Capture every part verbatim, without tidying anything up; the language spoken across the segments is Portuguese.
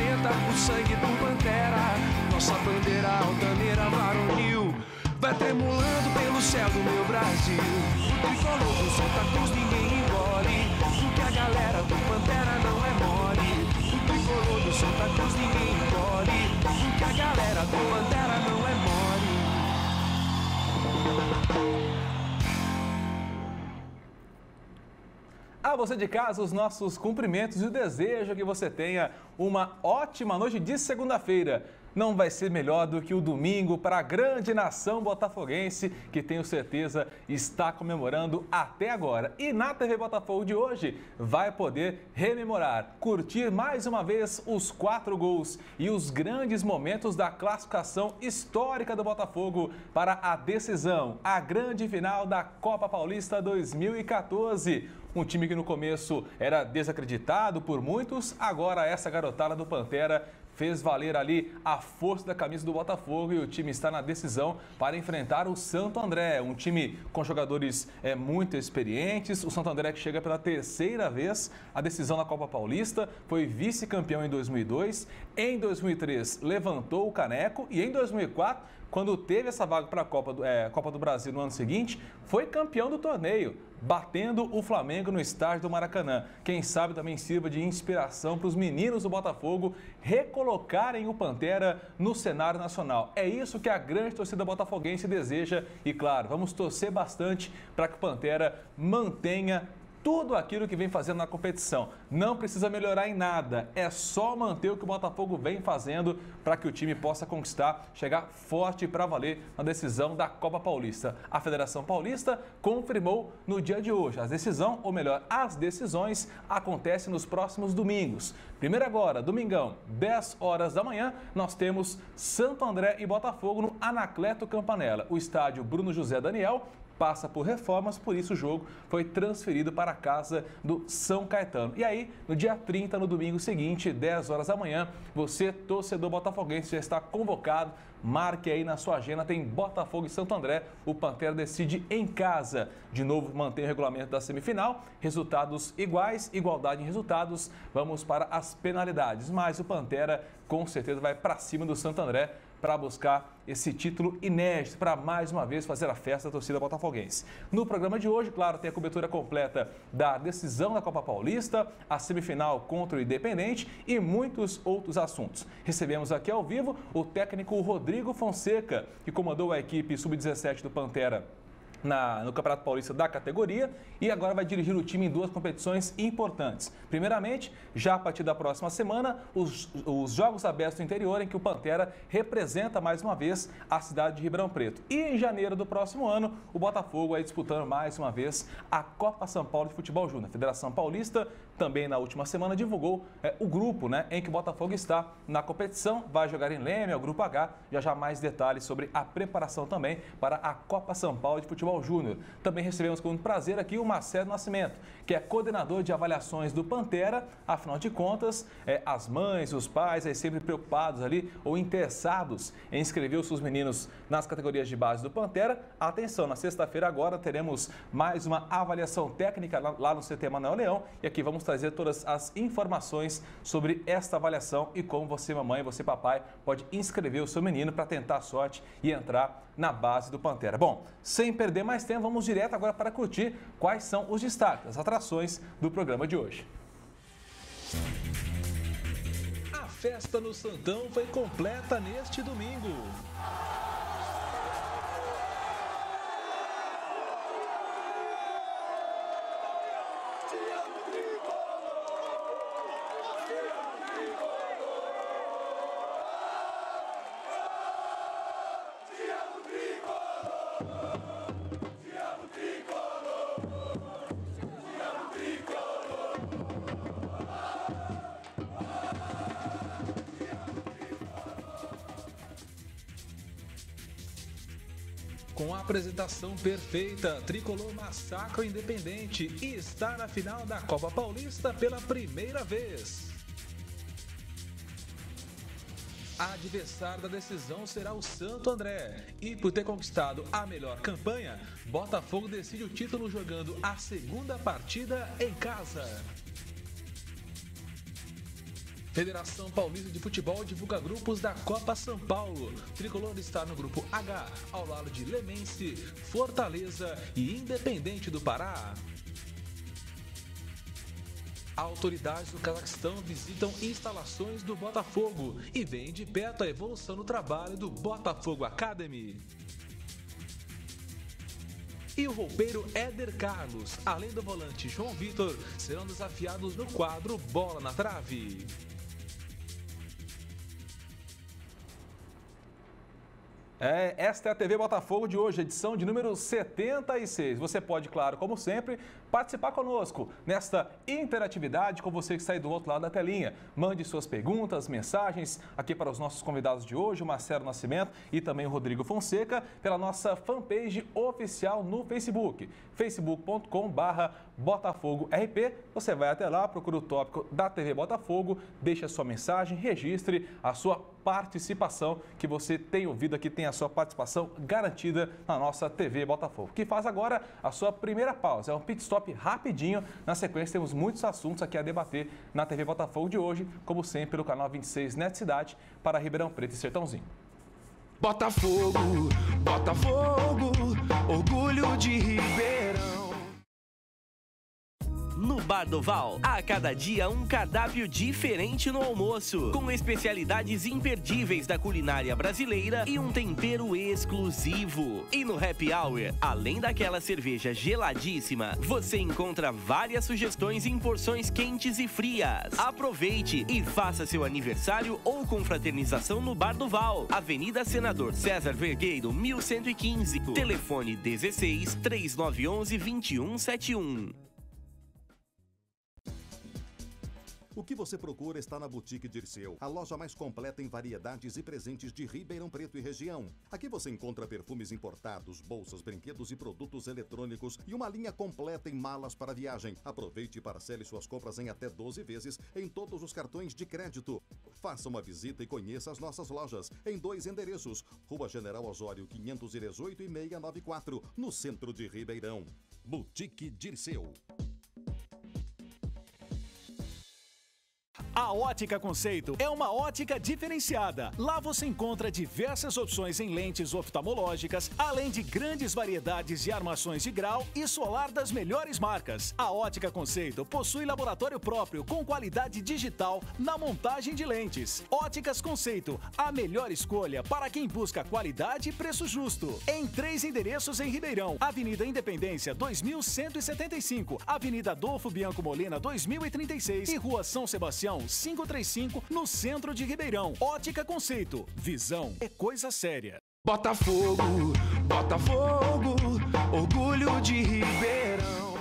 esquenta o sangue do Pantera. Nossa bandeira altaneira varonil vai tremulando pelo céu do meu Brasil. O tricolor do Santa Cruz ninguém engole, porque a galera do Pantera não é mole. O tricolor do Santa Cruz ninguém engole, porque a galera do Pantera não é mole. A você de casa, os nossos cumprimentos e o desejo que você tenha uma ótima noite de segunda-feira. Não vai ser melhor do que o domingo para a grande nação botafoguense, que tenho certeza está comemorando até agora. E na T V Botafogo de hoje vai poder rememorar, curtir mais uma vez os quatro gols e os grandes momentos da classificação histórica do Botafogo para a decisão, a grande final da Copa Paulista dois mil e quatorze. Um time que no começo era desacreditado por muitos, agora essa garotada do Pantera fez valer ali a força da camisa do Botafogo e o time está na decisão para enfrentar o Santo André, um time com jogadores é, muito experientes. O Santo André que chega pela terceira vez à decisão da Copa Paulista, foi vice-campeão em dois mil e dois, em dois mil e três levantou o caneco e em dois mil e quatro, quando teve essa vaga para a Copa do, é, Copa do Brasil no ano seguinte, foi campeão do torneio, batendo o Flamengo no estádio do Maracanã. Quem sabe também sirva de inspiração para os meninos do Botafogo recolocarem o Pantera no cenário nacional. É isso que a grande torcida botafoguense deseja e, claro, vamos torcer bastante para que o Pantera mantenha tudo aquilo que vem fazendo na competição. Não precisa melhorar em nada, é só manter o que o Botafogo vem fazendo para que o time possa conquistar, chegar forte para valer na decisão da Copa Paulista. A Federação Paulista confirmou no dia de hoje. A decisão, ou melhor, as decisões acontecem nos próximos domingos. Primeiro agora, domingão, dez horas da manhã, nós temos Santo André e Botafogo no Anacleto Campanella. O estádio Bruno José Daniel passa por reformas, por isso o jogo foi transferido para a casa do São Caetano. E aí, no dia trinta, no domingo seguinte, dez horas da manhã, você, torcedor botafoguense, já está convocado. Marque aí na sua agenda, tem Botafogo e Santo André. O Pantera decide em casa. De novo, mantém o regulamento da semifinal. Resultados iguais, igualdade em resultados. Vamos para as penalidades. Mas o Pantera, com certeza, vai para cima do Santo André para buscar esse título inédito, para mais uma vez fazer a festa da torcida botafoguense. No programa de hoje, claro, tem a cobertura completa da decisão da Copa Paulista, a semifinal contra o Independente e muitos outros assuntos. Recebemos aqui ao vivo o técnico Rodrigo Fonseca, que comandou a equipe sub dezessete do Pantera Na, no Campeonato Paulista da categoria e agora vai dirigir o time em duas competições importantes. Primeiramente, já a partir da próxima semana, os, os Jogos Abertos do Interior, em que o Pantera representa mais uma vez a cidade de Ribeirão Preto. E em janeiro do próximo ano, o Botafogo vai disputando mais uma vez a Copa São Paulo de Futebol Júnior. A Federação Paulista também na última semana divulgou é, o grupo né, em que o Botafogo está na competição. Vai jogar em Leme, é o Grupo H. Já já mais detalhes sobre a preparação também para a Copa São Paulo de Futebol Júnior. Também recebemos com muito prazer aqui o Marcelo Nascimento, que é coordenador de avaliações do Pantera. Afinal de contas, é, as mães, os pais, aí sempre preocupados ali ou interessados em inscrever os seus meninos nas categorias de base do Pantera. Atenção, na sexta-feira agora teremos mais uma avaliação técnica lá, lá no C T Manuel Leão e aqui vamos trazer todas as informações sobre esta avaliação e como você, mamãe, você, papai, pode inscrever o seu menino para tentar a sorte e entrar na base do Pantera. Bom, sem perder mais tempo, vamos direto agora para curtir quais são os destaques, as atrações do programa de hoje. A festa no Santão foi completa neste domingo. Com a apresentação perfeita, Tricolor massacra o Independente e está na final da Copa Paulista pela primeira vez. A adversário da decisão será o Santo André. E por ter conquistado a melhor campanha, Botafogo decide o título jogando a segunda partida em casa. Federação Paulista de Futebol divulga grupos da Copa São Paulo. Tricolor está no grupo H, ao lado de Lemense, Fortaleza e Independente do Pará. Autoridades do Cazaquistão visitam instalações do Botafogo e veem de perto a evolução do trabalho do Botafogo Academy. E o roupeiro Éder Carlos, além do volante João Vitor, serão desafiados no quadro Bola na Trave. É, esta é a T V Botafogo de hoje, edição de número setenta e seis. Você pode, claro, como sempre, participar conosco nesta interatividade com você que está aí do outro lado da telinha. Mande suas perguntas, mensagens aqui para os nossos convidados de hoje, o Marcelo Nascimento e também o Rodrigo Fonseca, pela nossa fanpage oficial no Facebook, facebook ponto com barra Botafogo R P. Você vai até lá, procura o tópico da T V Botafogo, deixa a sua mensagem, registre a sua participação, que você tem ouvido aqui, tem a sua participação garantida na nossa T V Botafogo, que faz agora a sua primeira pausa. É um pit stop rapidinho. Na sequência, temos muitos assuntos aqui a debater na T V Botafogo de hoje, como sempre, pelo canal vinte e seis Net Cidade, para Ribeirão Preto e Sertãozinho. Botafogo, Botafogo, orgulho de Ribeirão. No Bar do Val, a cada dia um cardápio diferente no almoço, com especialidades imperdíveis da culinária brasileira e um tempero exclusivo. E no Happy Hour, além daquela cerveja geladíssima, você encontra várias sugestões em porções quentes e frias. Aproveite e faça seu aniversário ou confraternização no Bar do Val, Avenida Senador César Vergueiro, mil cento e quinze. Telefone dezesseis, três nove um um, dois um sete um. O que você procura está na Boutique Dirceu, a loja mais completa em variedades e presentes de Ribeirão Preto e região. Aqui você encontra perfumes importados, bolsas, brinquedos e produtos eletrônicos e uma linha completa em malas para viagem. Aproveite e parcele suas compras em até doze vezes em todos os cartões de crédito. Faça uma visita e conheça as nossas lojas em dois endereços: Rua General Osório quinhentos e dezoito e seiscentos e noventa e quatro, no centro de Ribeirão. Boutique Dirceu. A Ótica Conceito é uma ótica diferenciada. Lá você encontra diversas opções em lentes oftalmológicas, além de grandes variedades de armações de grau e solar das melhores marcas. A Ótica Conceito possui laboratório próprio com qualidade digital na montagem de lentes. Óticas Conceito, a melhor escolha para quem busca qualidade e preço justo. Em três endereços em Ribeirão: Avenida Independência dois mil cento e setenta e cinco, Avenida Adolfo Bianco Molina dois mil e trinta e seis e Rua São Sebastião quinhentos e trinta e cinco, no centro de Ribeirão. Ótica Conceito. Visão é coisa séria. Botafogo, Botafogo, orgulho de Ribeirão.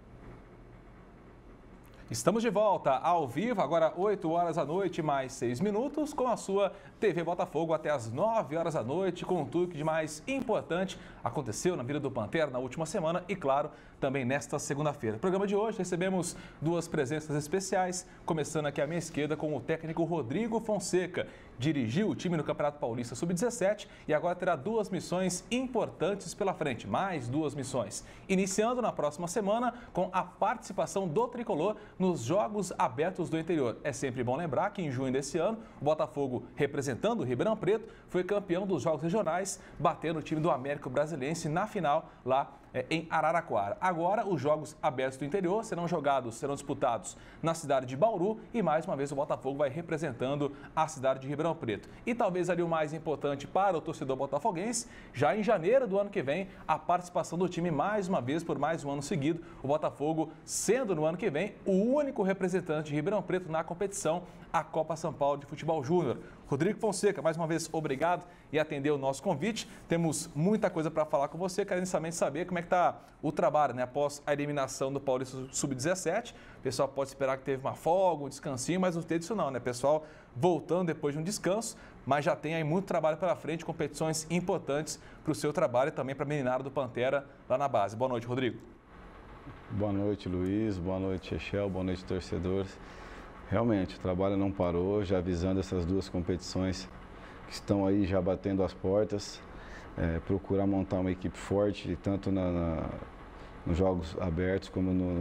Estamos de volta ao vivo, agora oito horas da noite, mais seis minutos, com a sua T V Botafogo até as nove horas da noite, com tudo que de mais importante aconteceu na vida do Pantera na última semana e, claro, também nesta segunda-feira. No programa de hoje recebemos duas presenças especiais, começando aqui à minha esquerda com o técnico Rodrigo Fonseca. Dirigiu o time no Campeonato Paulista sub dezessete e agora terá duas missões importantes pela frente, mais duas missões. Iniciando na próxima semana com a participação do Tricolor nos Jogos Abertos do Interior. É sempre bom lembrar que em junho desse ano, o Botafogo, representando o Ribeirão Preto, foi campeão dos Jogos Regionais, batendo o time do Américo Brasilense na final lá é, em Araraquara. Agora, os Jogos Abertos do Interior serão jogados, serão disputados na cidade de Bauru e, mais uma vez, o Botafogo vai representando a cidade de Ribeirão Preto. E talvez ali o mais importante para o torcedor botafoguense, já em janeiro do ano que vem, a participação do time mais uma vez por mais um ano seguido, o Botafogo sendo no ano que vem o único representante de Ribeirão Preto na competição, a Copa São Paulo de Futebol Júnior. Rodrigo Fonseca, mais uma vez, obrigado e atendeu o nosso convite. Temos muita coisa para falar com você, querendo somente saber como é que está o trabalho, né? Após a eliminação do Paulista sub dezessete. O pessoal pode esperar que teve uma folga, um descansinho, mas não teve isso não, né? Pessoal voltando depois de um descanso, mas já tem aí muito trabalho pela frente, competições importantes para o seu trabalho e também para a meninada do Pantera lá na base. Boa noite, Rodrigo. Boa noite, Luiz. Boa noite, Chechel. Boa noite, torcedores. Realmente, o trabalho não parou, já avisando essas duas competições que estão aí já batendo as portas. É, procurar montar uma equipe forte, tanto na, na, nos Jogos Abertos como no,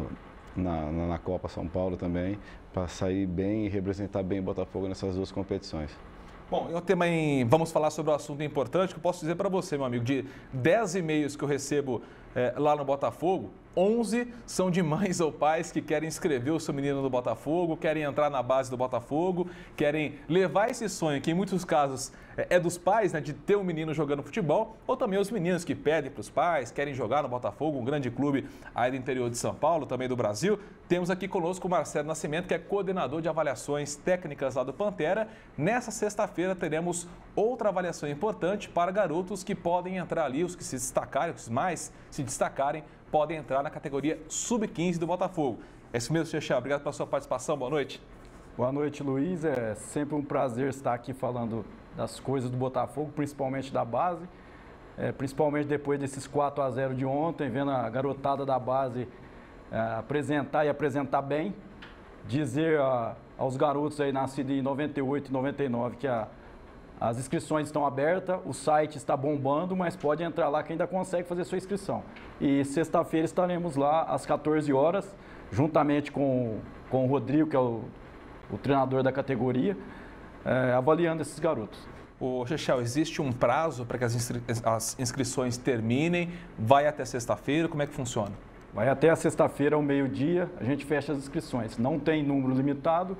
na, na, na Copa São Paulo também, para sair bem e representar bem o Botafogo nessas duas competições. Bom, eu também vamos falar sobre um assunto importante que eu posso dizer para você, meu amigo, de dez e-mails que eu recebo é, lá no Botafogo, onze são de mães ou pais que querem inscrever o seu menino no Botafogo, querem entrar na base do Botafogo, querem levar esse sonho, que em muitos casos é dos pais, né, de ter um menino jogando futebol, ou também os meninos que pedem para os pais, querem jogar no Botafogo, um grande clube aí do interior de São Paulo, também do Brasil. Temos aqui conosco o Marcelo Nascimento, que é coordenador de avaliações técnicas lá do Pantera. Nessa sexta-feira teremos outra avaliação importante para garotos que podem entrar ali, os que se destacarem, os mais se destacarem, podem entrar na categoria sub quinze do Botafogo. É isso mesmo, Chechel. Obrigado pela sua participação. Boa noite. Boa noite, Luiz. É sempre um prazer estar aqui falando das coisas do Botafogo, principalmente da base. É, principalmente depois desses quatro a zero de ontem, vendo a garotada da base é, apresentar e apresentar bem. Dizer a, aos garotos aí nascidos em noventa e oito e noventa e nove que a As inscrições estão abertas, o site está bombando, mas pode entrar lá que ainda consegue fazer sua inscrição. E sexta-feira estaremos lá às quatorze horas, juntamente com, com o Rodrigo, que é o, o treinador da categoria, é, avaliando esses garotos. Ô, Chechel, existe um prazo para que as, inscri as inscrições terminem? Vai até sexta-feira? Como é que funciona? Vai até a sexta-feira, ao meio-dia, a gente fecha as inscrições. Não tem número limitado.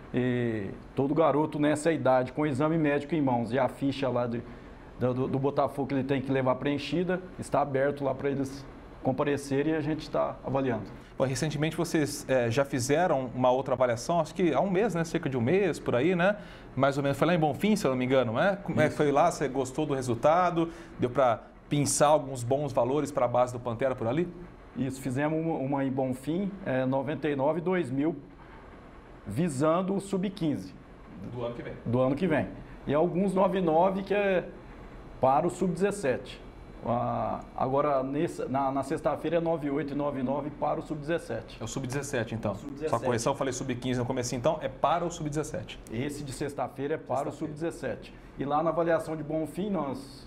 E todo garoto nessa idade, com o exame médico em mãos e a ficha lá de, do, do Botafogo que ele tem que levar preenchida, está aberto lá para eles comparecerem e a gente está avaliando. Bom, recentemente vocês é, já fizeram uma outra avaliação, acho que há um mês, né? Cerca de um mês, por aí, né? Mais ou menos, foi lá em Bonfim, se eu não me engano, né? Como é que foi lá? Você gostou do resultado? Deu para pensar alguns bons valores para a base do Pantera por ali? Isso, fizemos uma, uma em Bonfim, é, noventa e nove, dois mil, visando o sub quinze. Do ano que vem. Do ano que vem. E alguns noventa e nove que é para o sub dezessete. Ah, agora, nesse, na, na sexta-feira é noventa e oito e noventa e nove para o sub dezessete. É o sub dezessete, então. sub dezessete. Só correção, eu falei sub quinze no começo, então é para o sub dezessete. Esse de sexta-feira é para sexta o sub dezessete. E lá na avaliação de Bonfim, nós,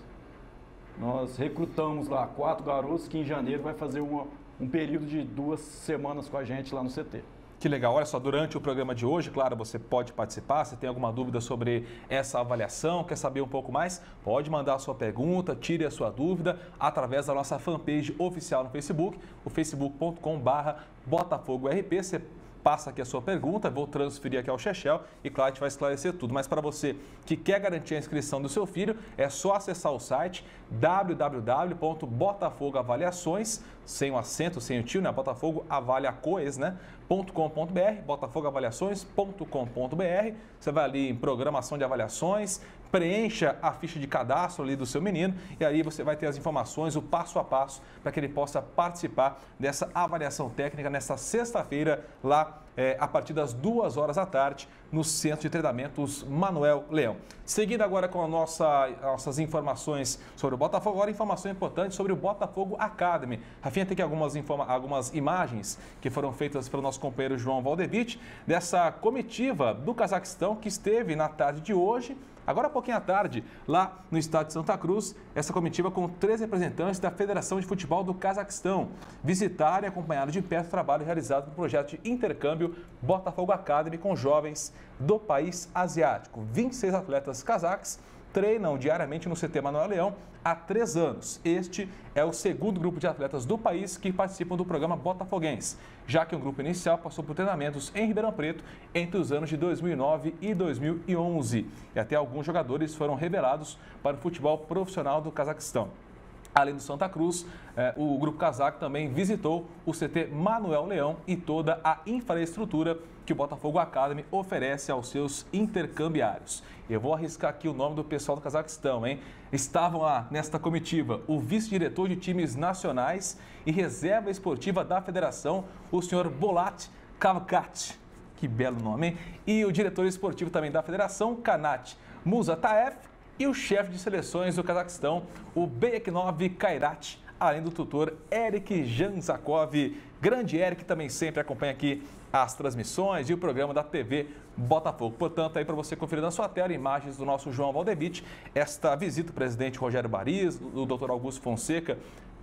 nós recrutamos lá quatro garotos que em janeiro vai fazer uma, um período de duas semanas com a gente lá no C T. Que legal. Olha só, durante o programa de hoje, claro, você pode participar. Se tem alguma dúvida sobre essa avaliação, quer saber um pouco mais, pode mandar a sua pergunta, tire a sua dúvida através da nossa fanpage oficial no Facebook, o facebook ponto com barra Botafogo R P. Você passa aqui a sua pergunta, vou transferir aqui ao Chechel e, claro, a gente vai esclarecer tudo. Mas para você que quer garantir a inscrição do seu filho, é só acessar o site w w w ponto botafogo avaliações, sem o acento, sem o tio, né? Botafogo Avaliacoes, né? .com.br, botafogo avaliações ponto com ponto br. Você vai ali em programação de avaliações, preencha a ficha de cadastro ali do seu menino e aí você vai ter as informações, o passo a passo para que ele possa participar dessa avaliação técnica nesta sexta-feira lá é, a partir das duas horas da tarde no Centro de Treinamentos Manuel Leão. Seguindo agora com a nossa, nossas informações sobre o Botafogo, agora informação importante sobre o Botafogo Academy. Rafinha, tem aqui algumas, algumas imagens que foram feitas pelo nosso companheiro João Valdevich dessa comitiva do Cazaquistão que esteve na tarde de hoje, agora há pouquinho à tarde, lá no estádio de Santa Cruz, essa comitiva com três representantes da Federação de Futebol do Cazaquistão visitaram e acompanharam de perto o trabalho realizado no projeto de intercâmbio Botafogo Academy com jovens do país asiático. vinte e seis atletas cazaques treinam diariamente no C T Manuel Leão há três anos. Este é o segundo grupo de atletas do país que participam do programa Botafoguense, já que o grupo inicial passou por treinamentos em Ribeirão Preto entre os anos de dois mil e nove e dois mil e onze. E até alguns jogadores foram revelados para o futebol profissional do Cazaquistão. Além do Santa Cruz, eh, o grupo cazaco também visitou o C T Manuel Leão e toda a infraestrutura que o Botafogo Academy oferece aos seus intercambiários. Eu vou arriscar aqui o nome do pessoal do Cazaquistão, hein? Estavam lá nesta comitiva o vice-diretor de times nacionais e reserva esportiva da federação, o senhor Bolat Kavkat, que belo nome, hein? E o diretor esportivo também da federação, Kanat Muzataev, e o chefe de seleções do Cazaquistão, o Beyeknov Kairat, além do tutor Eric Janzakov. Grande Eric também sempre acompanha aqui as transmissões e o programa da T V Botafogo. Portanto, aí para você conferir na sua tela imagens do nosso João Valdevich, esta visita do presidente Rogério Bariz, do doutor Augusto Fonseca,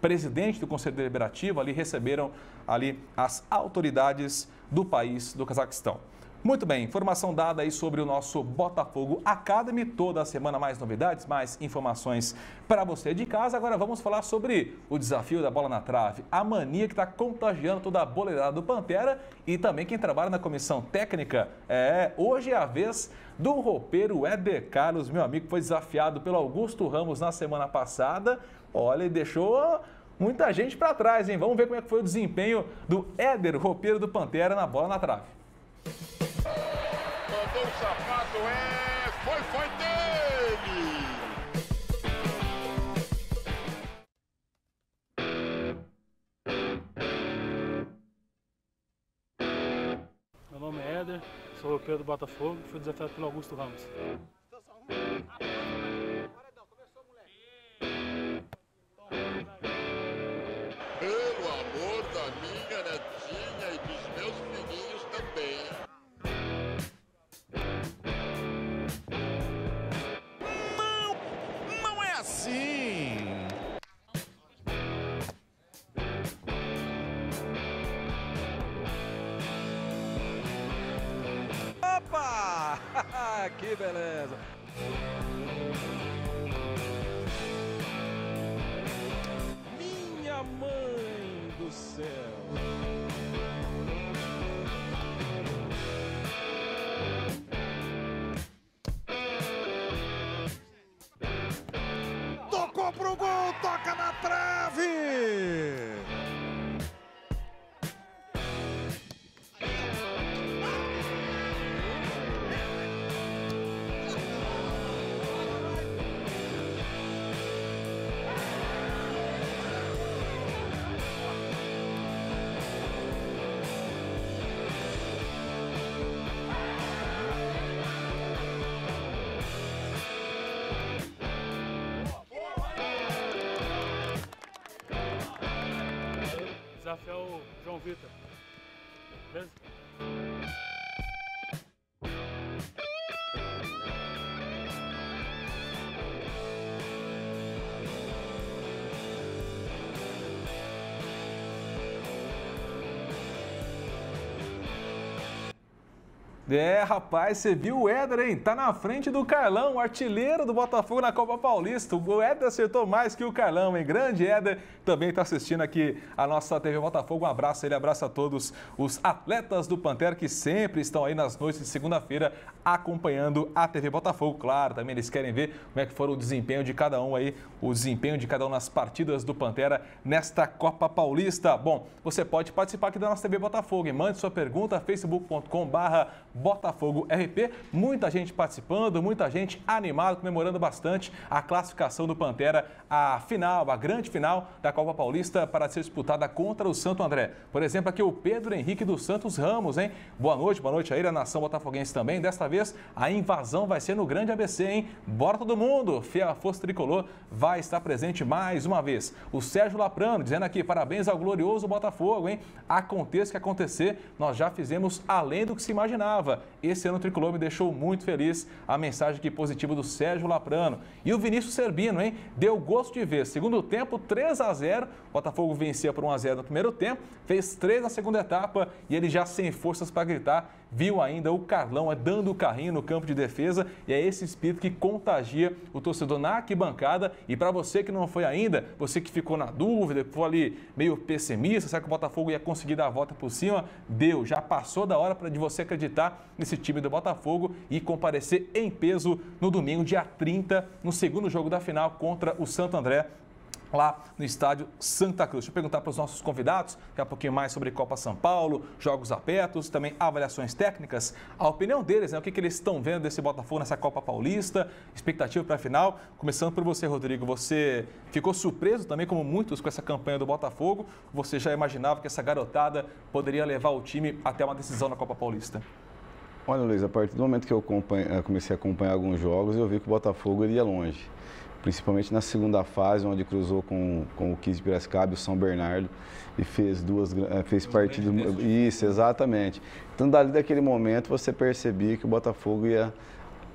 presidente do Conselho Deliberativo, ali receberam ali as autoridades do país do Cazaquistão. Muito bem, informação dada aí sobre o nosso Botafogo Academy. Toda a semana mais novidades, mais informações para você de casa. Agora vamos falar sobre o desafio da bola na trave. A mania que está contagiando toda a boleirada do Pantera e também quem trabalha na comissão técnica. É, hoje é a vez do roupeiro Éder Carlos, meu amigo, foi desafiado pelo Augusto Ramos na semana passada. Olha, ele deixou muita gente para trás, hein? Vamos ver como é que foi o desempenho do Éder, roupeiro do Pantera, na bola na trave. Mandou o sapato, é... Foi, foi dele! Meu nome é Éder, sou roupeiro do Botafogo, fui desafiado pelo Augusto Ramos. Pelo amor da minha netinha e dos meus filhinhos também. Não, não é assim. Opa! Que beleza! Minha mãe do céu! Tocou pro gol, toca na trave! Desafiar o João Vitor. Beleza? É, rapaz, você viu o Éder, hein? Tá na frente do Carlão, o artilheiro do Botafogo na Copa Paulista. O Éder acertou mais que o Carlão, hein? Grande Éder, também tá assistindo aqui a nossa T V Botafogo. Um abraço a ele, abraço a todos os atletas do Pantera que sempre estão aí nas noites de segunda-feira acompanhando a T V Botafogo. Claro, também eles querem ver como é que foi o desempenho de cada um aí, o desempenho de cada um nas partidas do Pantera nesta Copa Paulista. Bom, você pode participar aqui da nossa T V Botafogo e mande sua pergunta, facebook ponto com barra Botafogo R P, muita gente participando, muita gente animada, comemorando bastante a classificação do Pantera, a final, a grande final da Copa Paulista para ser disputada contra o Santo André. Por exemplo, aqui o Pedro Henrique dos Santos Ramos, hein? Boa noite, boa noite aí, a nação botafoguense também. Desta vez, a invasão vai ser no Grande A B C, hein? Bora todo mundo! Fiel Força Tricolor vai estar presente mais uma vez. O Sérgio Laprano dizendo aqui, parabéns ao glorioso Botafogo, hein? Aconteça o que acontecer, nós já fizemos além do que se imaginava. Esse ano o Tricolor me deixou muito feliz. A mensagem aqui positiva do Sérgio Laprano. E o Vinícius Serbino, hein? Deu gosto de ver. Segundo tempo, três a zero. Botafogo vencia por um a zero no primeiro tempo. Fez três na segunda etapa e ele já sem forças para gritar. Viu ainda o Carlão dando o carrinho no campo de defesa. E é esse espírito que contagia o torcedor na arquibancada. E para você que não foi ainda, você que ficou na dúvida, que foi ali meio pessimista, será que o Botafogo ia conseguir dar a volta por cima? Deu, já passou da hora de você acreditar nesse time do Botafogo e comparecer em peso no domingo, dia trinta, no segundo jogo da final contra o Santo André, lá no estádio Santa Cruz. Deixa eu perguntar para os nossos convidados, daqui a pouquinho mais sobre Copa São Paulo, jogos abertos, também avaliações técnicas, a opinião deles, né? O que, que eles estão vendo desse Botafogo nessa Copa Paulista, expectativa para a final. Começando por você, Rodrigo, você ficou surpreso também, como muitos, com essa campanha do Botafogo? Você já imaginava que essa garotada poderia levar o time até uma decisão na Copa Paulista? Olha, Luiz, a partir do momento que eu comecei a acompanhar alguns jogos, eu vi que o Botafogo iria longe. Principalmente na segunda fase, onde cruzou com, com o quinze de Piracicaba e o São Bernardo e fez duas fez partidas. Isso, exatamente. Então, dali daquele momento, você percebia que o Botafogo ia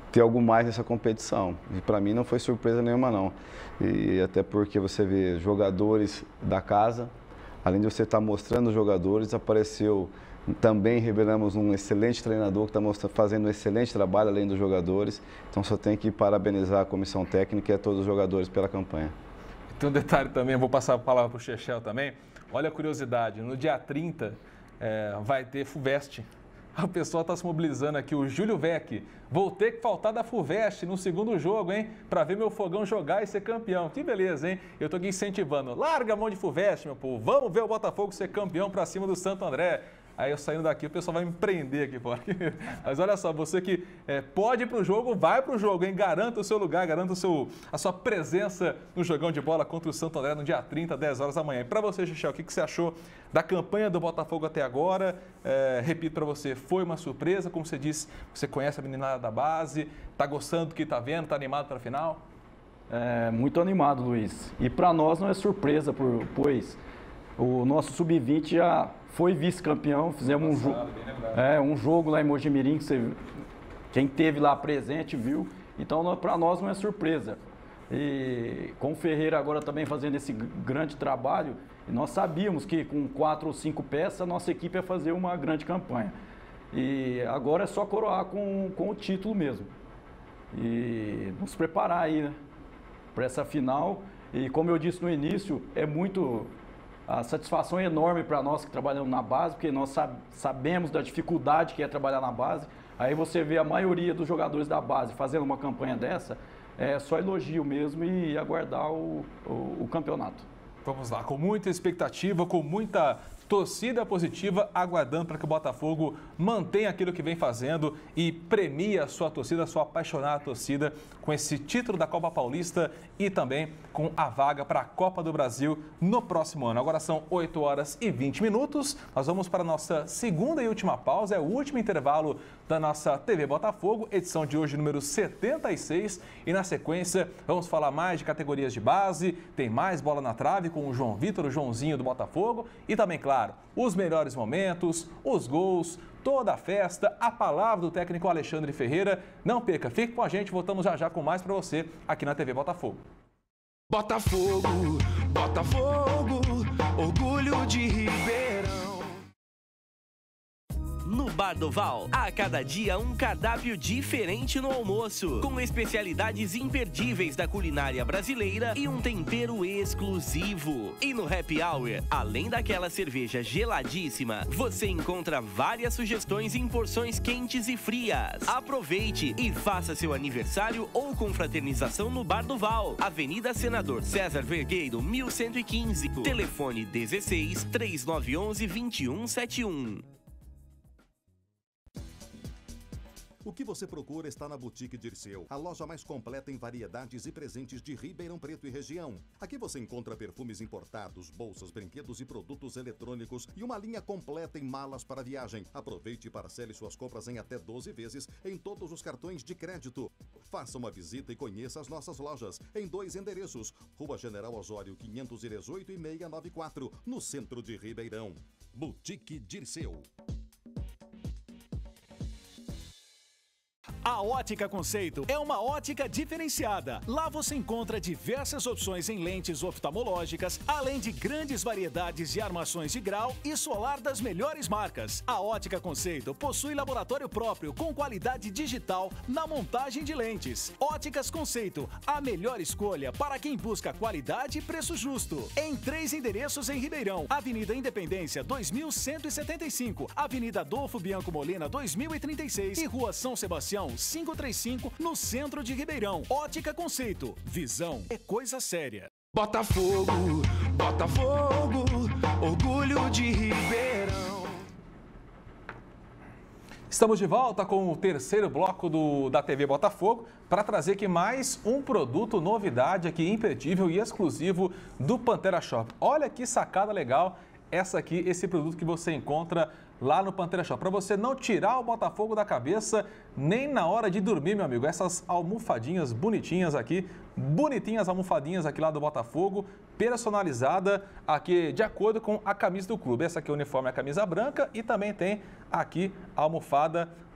ter algo mais nessa competição. E para mim não foi surpresa nenhuma não. E até porque você vê jogadores da casa, além de você estar mostrando os jogadores, apareceu também, revelamos um excelente treinador que está fazendo um excelente trabalho além dos jogadores. Então só tem que parabenizar a comissão técnica e a todos os jogadores pela campanha. Tem um detalhe também, eu vou passar a palavra para o Chechel também. Olha a curiosidade, no dia trinta é, vai ter FUVEST. O pessoal está se mobilizando aqui, o Júlio Vec. Vou ter que faltar da FUVEST no segundo jogo, hein? Para ver meu fogão jogar e ser campeão. Que beleza, hein? Eu estou aqui incentivando. Larga a mão de FUVEST, meu povo. Vamos ver o Botafogo ser campeão para cima do Santo André. Aí eu saindo daqui, o pessoal vai me prender aqui fora. Mas olha só, você que é, pode ir para o jogo, vai para o jogo, hein? Garanta o seu lugar, garanta o seu, a sua presença no jogão de bola contra o Santo André no dia trinta, dez horas da manhã. E para você, Chechel, o que, que você achou da campanha do Botafogo até agora? É, repito para você, foi uma surpresa, como você disse, você conhece a meninada da base, está gostando do que está vendo, está animado para a final? É, muito animado, Luiz. E para nós não é surpresa, por, pois o nosso sub vinte já foi vice-campeão, fizemos um, jo é, um jogo lá em Mojimirim, que você, quem esteve lá presente viu, então para nós não é surpresa. E com o Ferreira agora também fazendo esse grande trabalho, nós sabíamos que com quatro ou cinco peças a nossa equipe ia fazer uma grande campanha. E agora é só coroar com, com o título mesmo. E nos preparar aí, né, para essa final. E como eu disse no início, é muito... A satisfação é enorme para nós que trabalhamos na base, porque nós sabemos da dificuldade que é trabalhar na base. Aí você vê a maioria dos jogadores da base fazendo uma campanha dessa, é só elogio mesmo e aguardar o, o, o campeonato. Vamos lá, com muita expectativa, com muita torcida positiva, aguardando para que o Botafogo mantenha aquilo que vem fazendo e premie a sua torcida, a sua apaixonada torcida com esse título da Copa Paulista e também com a vaga para a Copa do Brasil no próximo ano. Agora são oito horas e vinte minutos, nós vamos para a nossa segunda e última pausa, é o último intervalo da nossa T V Botafogo, edição de hoje número setenta e seis, e na sequência vamos falar mais de categorias de base, tem mais bola na trave com o João Vitor, o Joãozinho do Botafogo e também, claro, os melhores momentos, os gols, toda a festa, a palavra do técnico Alexandre Ferreira. Não perca, fique com a gente, voltamos já já com mais para você aqui na T V Botafogo. Botafogo, Botafogo, orgulho de Ribeirão. No Bar do Val, a cada dia um cardápio diferente no almoço, com especialidades imperdíveis da culinária brasileira e um tempero exclusivo. E no Happy Hour, além daquela cerveja geladíssima, você encontra várias sugestões em porções quentes e frias. Aproveite e faça seu aniversário ou confraternização no Bar do Val, Avenida Senador César Vergueiro, mil cento e quinze. Telefone dezesseis, três nove um um, dois um sete um. O que você procura está na Boutique Dirceu, a loja mais completa em variedades e presentes de Ribeirão Preto e região. Aqui você encontra perfumes importados, bolsas, brinquedos e produtos eletrônicos e uma linha completa em malas para viagem. Aproveite e parcele suas compras em até doze vezes em todos os cartões de crédito. Faça uma visita e conheça as nossas lojas em dois endereços: Rua General Osório quinhentos e dezoito e seiscentos e noventa e quatro, no centro de Ribeirão. Boutique Dirceu. A Ótica Conceito é uma ótica diferenciada. Lá você encontra diversas opções em lentes oftalmológicas, além de grandes variedades de armações de grau e solar das melhores marcas. A Ótica Conceito possui laboratório próprio com qualidade digital na montagem de lentes. Óticas Conceito, a melhor escolha para quem busca qualidade e preço justo. Em três endereços em Ribeirão: Avenida Independência dois mil cento e setenta e cinco, Avenida Adolfo Bianco Molina dois mil e trinta e seis e Rua São Sebastião quinhentos e trinta e cinco, no centro de Ribeirão. Ótica Conceito. Visão é coisa séria. Botafogo, Botafogo, orgulho de Ribeirão. Estamos de volta com o terceiro bloco do, da T V Botafogo para trazer aqui mais um produto, novidade aqui, imperdível e exclusivo do Pantera Shop. Olha que sacada legal essa aqui, esse produto que você encontra lá no Pantera Shop, para você não tirar o Botafogo da cabeça nem na hora de dormir, meu amigo. Essas almofadinhas bonitinhas aqui, bonitinhas almofadinhas aqui lá do Botafogo, personalizada aqui de acordo com a camisa do clube. Essa aqui é o uniforme, a camisa branca, e também tem aqui a almofada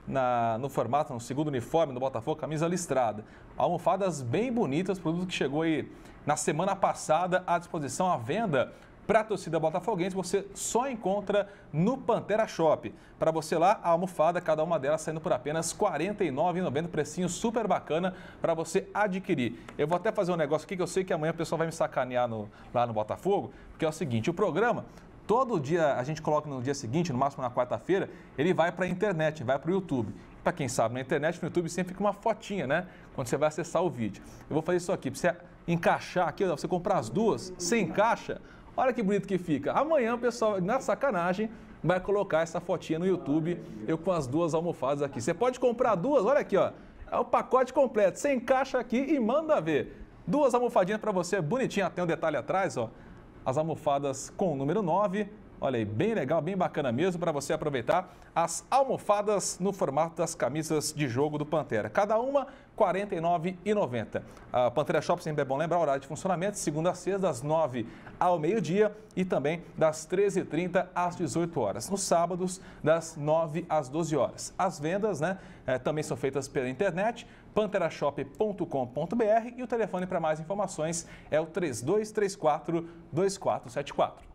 na, no formato, no segundo uniforme do Botafogo, camisa listrada. Almofadas bem bonitas, produto que chegou aí na semana passada à disposição à venda para a torcida botafoguense. Você só encontra no Pantera Shop. Para você lá, a almofada, cada uma delas saindo por apenas quarenta e nove reais e noventa centavos, precinho super bacana para você adquirir. Eu vou até fazer um negócio aqui que eu sei que amanhã o pessoal vai me sacanear no, lá no Botafogo, porque é o seguinte, o programa, todo dia a gente coloca no dia seguinte, no máximo na quarta-feira, ele vai para a internet, vai para o YouTube. Para quem sabe, na internet, no YouTube sempre fica uma fotinha, né? Quando você vai acessar o vídeo. Eu vou fazer isso aqui, para você encaixar aqui, você comprar as duas, você encaixa. Olha que bonito que fica. Amanhã o pessoal, na sacanagem, vai colocar essa fotinha no YouTube, eu com as duas almofadas aqui. Você pode comprar duas, olha aqui, ó. É o pacote completo. Você encaixa aqui e manda ver. Duas almofadinhas para você, bonitinha. Tem um detalhe atrás, ó. As almofadas com o número nove. Olha aí, bem legal, bem bacana mesmo para você aproveitar as almofadas no formato das camisas de jogo do Pantera. Cada uma quarenta e nove reais e noventa centavos. A Pantera Shop, sempre é bom lembrar, horário de funcionamento, segunda a sexta, das nove ao meio-dia e também das treze e trinta às dezoito horas. Nos sábados, das nove às doze horas. As vendas, né, eh, também são feitas pela internet, pantera shop ponto com ponto br, e o telefone para mais informações é o três dois três quatro, dois quatro sete quatro.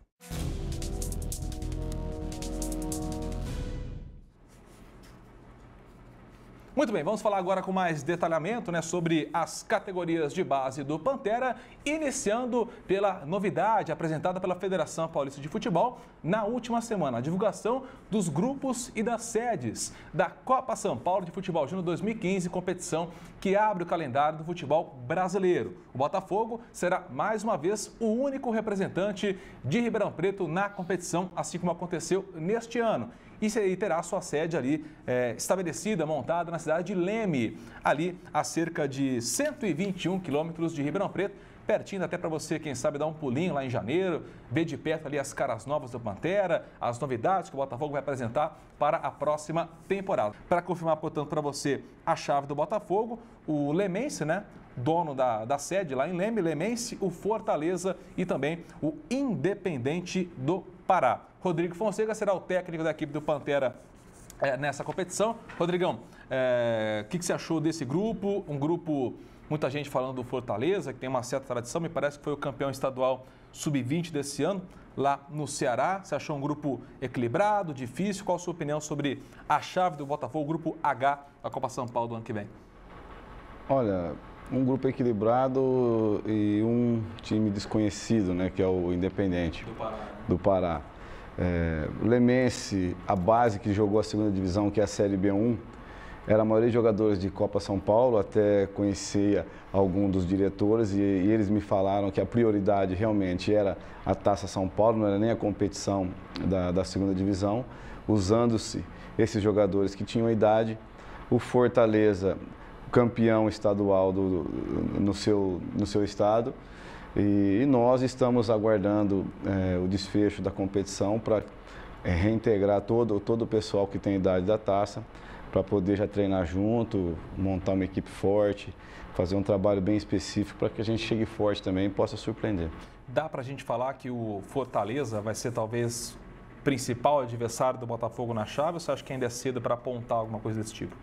Muito bem, vamos falar agora com mais detalhamento, né, sobre as categorias de base do Pantera, iniciando pela novidade apresentada pela Federação Paulista de Futebol na última semana, a divulgação dos grupos e das sedes da Copa São Paulo de Futebol Júnior dois mil e quinze, competição que abre o calendário do futebol brasileiro. O Botafogo será mais uma vez o único representante de Ribeirão Preto na competição, assim como aconteceu neste ano. E terá sua sede ali é, estabelecida, montada na cidade de Leme, ali a cerca de cento e vinte e um quilômetros de Ribeirão Preto, pertinho até para você, quem sabe, dar um pulinho lá em janeiro, ver de perto ali as caras novas do Pantera, as novidades que o Botafogo vai apresentar para a próxima temporada. Para confirmar, portanto, para você a chave do Botafogo, o Lemense, né? Dono da, da sede lá em Leme, Lemense, o Fortaleza e também o Independente do Pará. Rodrigo Fonseca será o técnico da equipe do Pantera é, nessa competição. Rodrigão, o é, que, que você achou desse grupo? Um grupo, muita gente falando do Fortaleza, que tem uma certa tradição, me parece que foi o campeão estadual sub vinte desse ano, lá no Ceará. Você achou um grupo equilibrado, difícil? Qual a sua opinião sobre a chave do Botafogo, o grupo H da Copa São Paulo do ano que vem? Olha, um grupo equilibrado e um time desconhecido, né, que é o Independente do Pará. Do Pará. É, o Lemense, a base que jogou a segunda divisão, que é a Série B um, era a maioria de jogadores de Copa São Paulo, até conhecia algum dos diretores e, e eles me falaram que a prioridade realmente era a Taça São Paulo, não era nem a competição da, da segunda divisão, usando-se esses jogadores que tinham idade. O Fortaleza, campeão estadual do, do, no, seu, no seu estado. E, e nós estamos aguardando é, o desfecho da competição para é, reintegrar todo, todo o pessoal que tem idade da taça, para poder já treinar junto, montar uma equipe forte, fazer um trabalho bem específico para que a gente chegue forte também e possa surpreender. Dá para a gente falar que o Fortaleza vai ser talvez o principal adversário do Botafogo na chave, ou você acha que ainda é cedo para apontar alguma coisa desse tipo?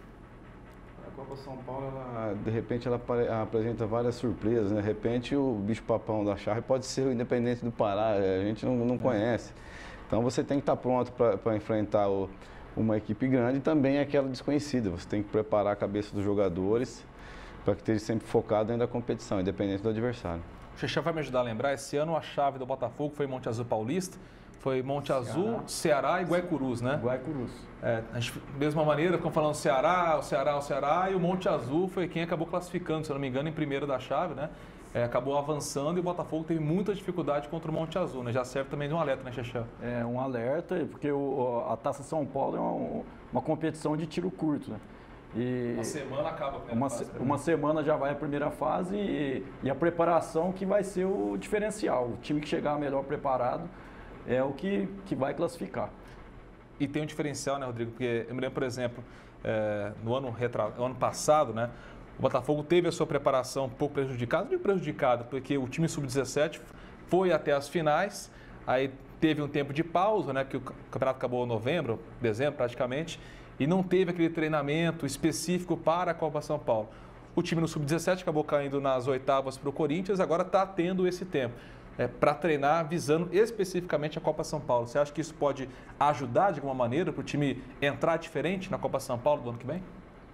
A Copa São Paulo, ela, de repente, ela apresenta várias surpresas, né? De repente, o bicho-papão da chave pode ser o Independente do Pará, a gente não, não conhece. Então, você tem que estar pronto para enfrentar o, uma equipe grande e também aquela desconhecida. Você tem que preparar a cabeça dos jogadores para que esteja sempre focado dentro da competição, independente do adversário. O Xexé vai me ajudar a lembrar, esse ano a chave do Botafogo foi Monte Azul Paulista, foi Monte Azul, Ceará e Guaicurus, né? Guaicurus. É, a gente, mesma maneira, ficam falando Ceará, o Ceará, o Ceará, e o Monte Azul foi quem acabou classificando, se eu não me engano, em primeiro da chave, né? É, acabou avançando e o Botafogo teve muita dificuldade contra o Monte Azul, né? Já serve também de um alerta, né, Xexé? É, um alerta, porque o, a Taça São Paulo é uma, uma competição de tiro curto, né? E uma semana acaba a primeira uma, fase. Uma semana já vai a primeira fase e, e a preparação que vai ser o diferencial. O time que chegar melhor preparado é o que, que vai classificar. E tem um diferencial, né, Rodrigo? Porque eu me lembro, por exemplo, é, no ano, retra... ano passado, né, o Botafogo teve a sua preparação um pouco prejudicada, não prejudicada, porque o time sub dezessete foi até as finais, aí teve um tempo de pausa, né, que o campeonato acabou em novembro, dezembro praticamente, e não teve aquele treinamento específico para a Copa São Paulo. O time no sub dezessete acabou caindo nas oitavas para o Corinthians, agora está tendo esse tempo é, para treinar visando especificamente a Copa São Paulo. Você acha que isso pode ajudar de alguma maneira para o time entrar diferente na Copa São Paulo do ano que vem?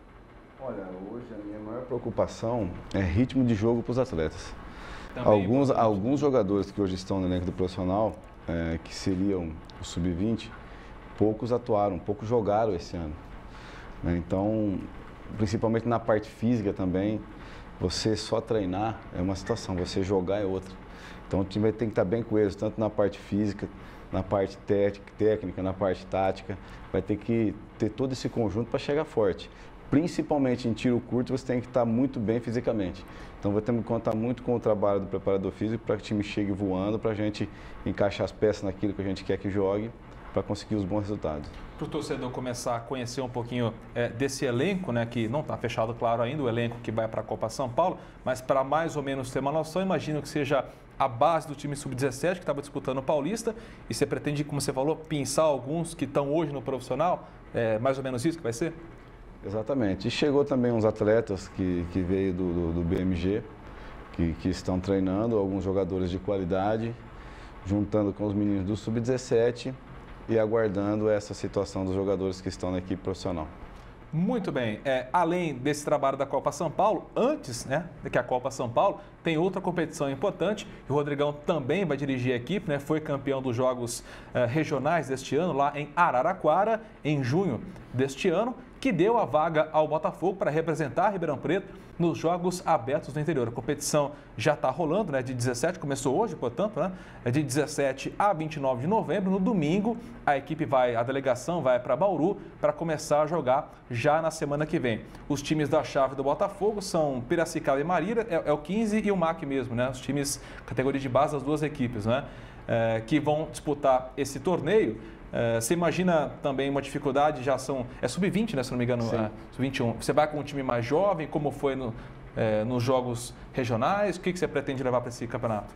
Olha, hoje a minha maior preocupação é ritmo de jogo para os atletas. Também alguns, alguns jogadores que hoje estão no elenco do profissional, é, que seriam o sub vinte, poucos atuaram, poucos jogaram esse ano. Né? Então, principalmente na parte física também, você só treinar é uma situação, você jogar é outra. Então o time tem que estar bem com eles, tanto na parte física, na parte técnica, na parte tática. Vai ter que ter todo esse conjunto para chegar forte. Principalmente em tiro curto, você tem que estar muito bem fisicamente. Então vai ter que contar muito com o trabalho do preparador físico para que o time chegue voando, para a gente encaixar as peças naquilo que a gente quer que jogue, para conseguir os bons resultados. Para o torcedor começar a conhecer um pouquinho é, desse elenco, né, que não está fechado, claro, ainda, o elenco que vai para a Copa São Paulo, mas para mais ou menos ter uma noção, imagino que seja a base do time sub dezessete que estava disputando o Paulista, e você pretende, como você falou, pinçar alguns que estão hoje no profissional, é mais ou menos isso que vai ser? Exatamente. E chegou também uns atletas que, que veio do, do, do B M G, que, que estão treinando, alguns jogadores de qualidade, juntando com os meninos do sub dezessete e aguardando essa situação dos jogadores que estão na equipe profissional. Muito bem. É, além desse trabalho da Copa São Paulo, antes né, que a Copa São Paulo, tem outra competição importante. O Rodrigão também vai dirigir a equipe, né, foi campeão dos Jogos eh, Regionais deste ano, lá em Araraquara, em junho deste ano, que deu a vaga ao Botafogo para representar Ribeirão Preto nos Jogos Abertos do Interior. A competição já está rolando, né, de dezessete, começou hoje, portanto, né, é de dezessete a vinte e nove de novembro. No domingo, a equipe vai, a delegação vai para Bauru para começar a jogar já na semana que vem. Os times da chave do Botafogo são Piracicaba e Marília, é, é o quinze e o M A C mesmo, né, os times, categoria de base das duas equipes, né, é, que vão disputar esse torneio. Uh, você imagina também uma dificuldade, já são, é sub vinte, né, se não me engano, é, sub vinte e um. Você vai com um time mais jovem, como foi no, é, nos jogos regionais? O que, que você pretende levar para esse campeonato?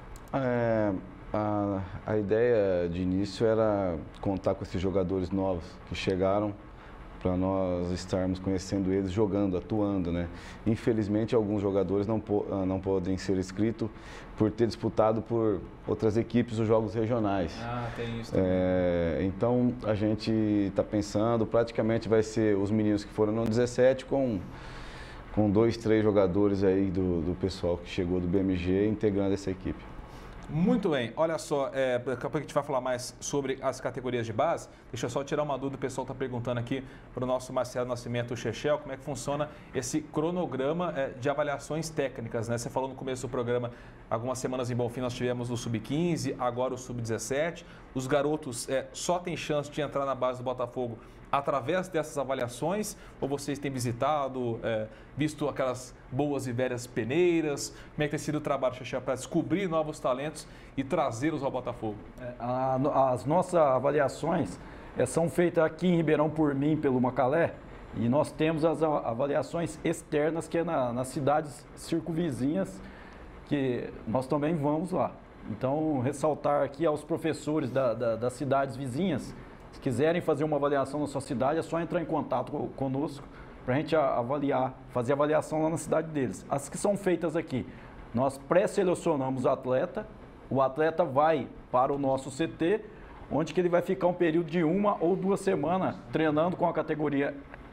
É, a, a ideia de início era contar com esses jogadores novos que chegaram, para nós estarmos conhecendo eles jogando, atuando, né? Infelizmente, alguns jogadores não, po não podem ser inscritos por ter disputado por outras equipes os jogos regionais. Ah, tem isso também. É, então, a gente está pensando, praticamente vai ser os meninos que foram no dezessete com, com dois, três jogadores aí do, do pessoal que chegou do B M G integrando essa equipe. Muito bem, olha só, é, daqui a pouco a gente vai falar mais sobre as categorias de base. Deixa eu só tirar uma dúvida, o pessoal está perguntando aqui para o nosso Marcelo Nascimento, o Chechel, como é que funciona esse cronograma é, de avaliações técnicas, né? Você falou no começo do programa, algumas semanas em Bonfim nós tivemos o sub quinze, agora o sub dezessete. Os garotos é, só têm chance de entrar na base do Botafogo através dessas avaliações, ou vocês têm visitado, é, visto aquelas boas e velhas peneiras? Como é que tem sido o trabalho, Xexé, para descobrir novos talentos e trazê-los ao Botafogo? É, a, as nossas avaliações é, são feitas aqui em Ribeirão por mim, pelo Macalé, e nós temos as avaliações externas, que é na, nas cidades circunvizinhas, que nós também vamos lá. Então, ressaltar aqui aos professores da, da, das cidades vizinhas, se quiserem fazer uma avaliação na sua cidade, é só entrar em contato conosco para a gente avaliar, fazer avaliação lá na cidade deles. As que são feitas aqui, nós pré-selecionamos o atleta, o atleta vai para o nosso C T, onde que ele vai ficar um período de uma ou duas semanas treinando com a categoria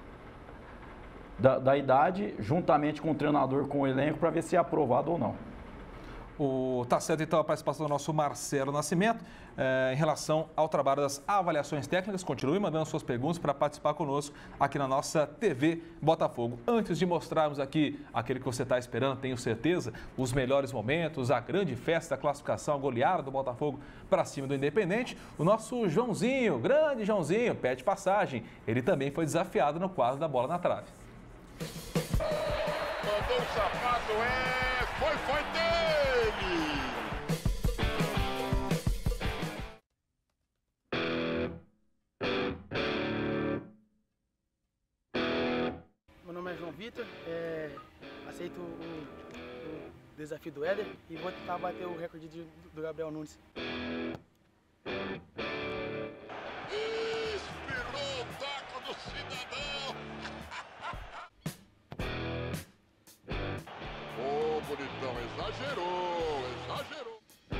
da, da idade, juntamente com o treinador, com o elenco, para ver se é aprovado ou não. O, tá certo, então, a participação do nosso Marcelo Nascimento é, em relação ao trabalho das avaliações técnicas. Continue mandando suas perguntas para participar conosco aqui na nossa T V Botafogo. Antes de mostrarmos aqui aquele que você está esperando, tenho certeza, os melhores momentos, a grande festa da classificação, a goleada do Botafogo para cima do Independente, o nosso Joãozinho, grande Joãozinho, pede passagem. Ele também foi desafiado no quadro da bola na trave. Mandou o sapato, é, foi, foi dele! Meu nome é João Vitor, é, aceito o, o desafio do Éder e vou tentar bater o recorde de, do Gabriel Nunes. Inspirou o taco do Cine. Então, exagerou, exagerou.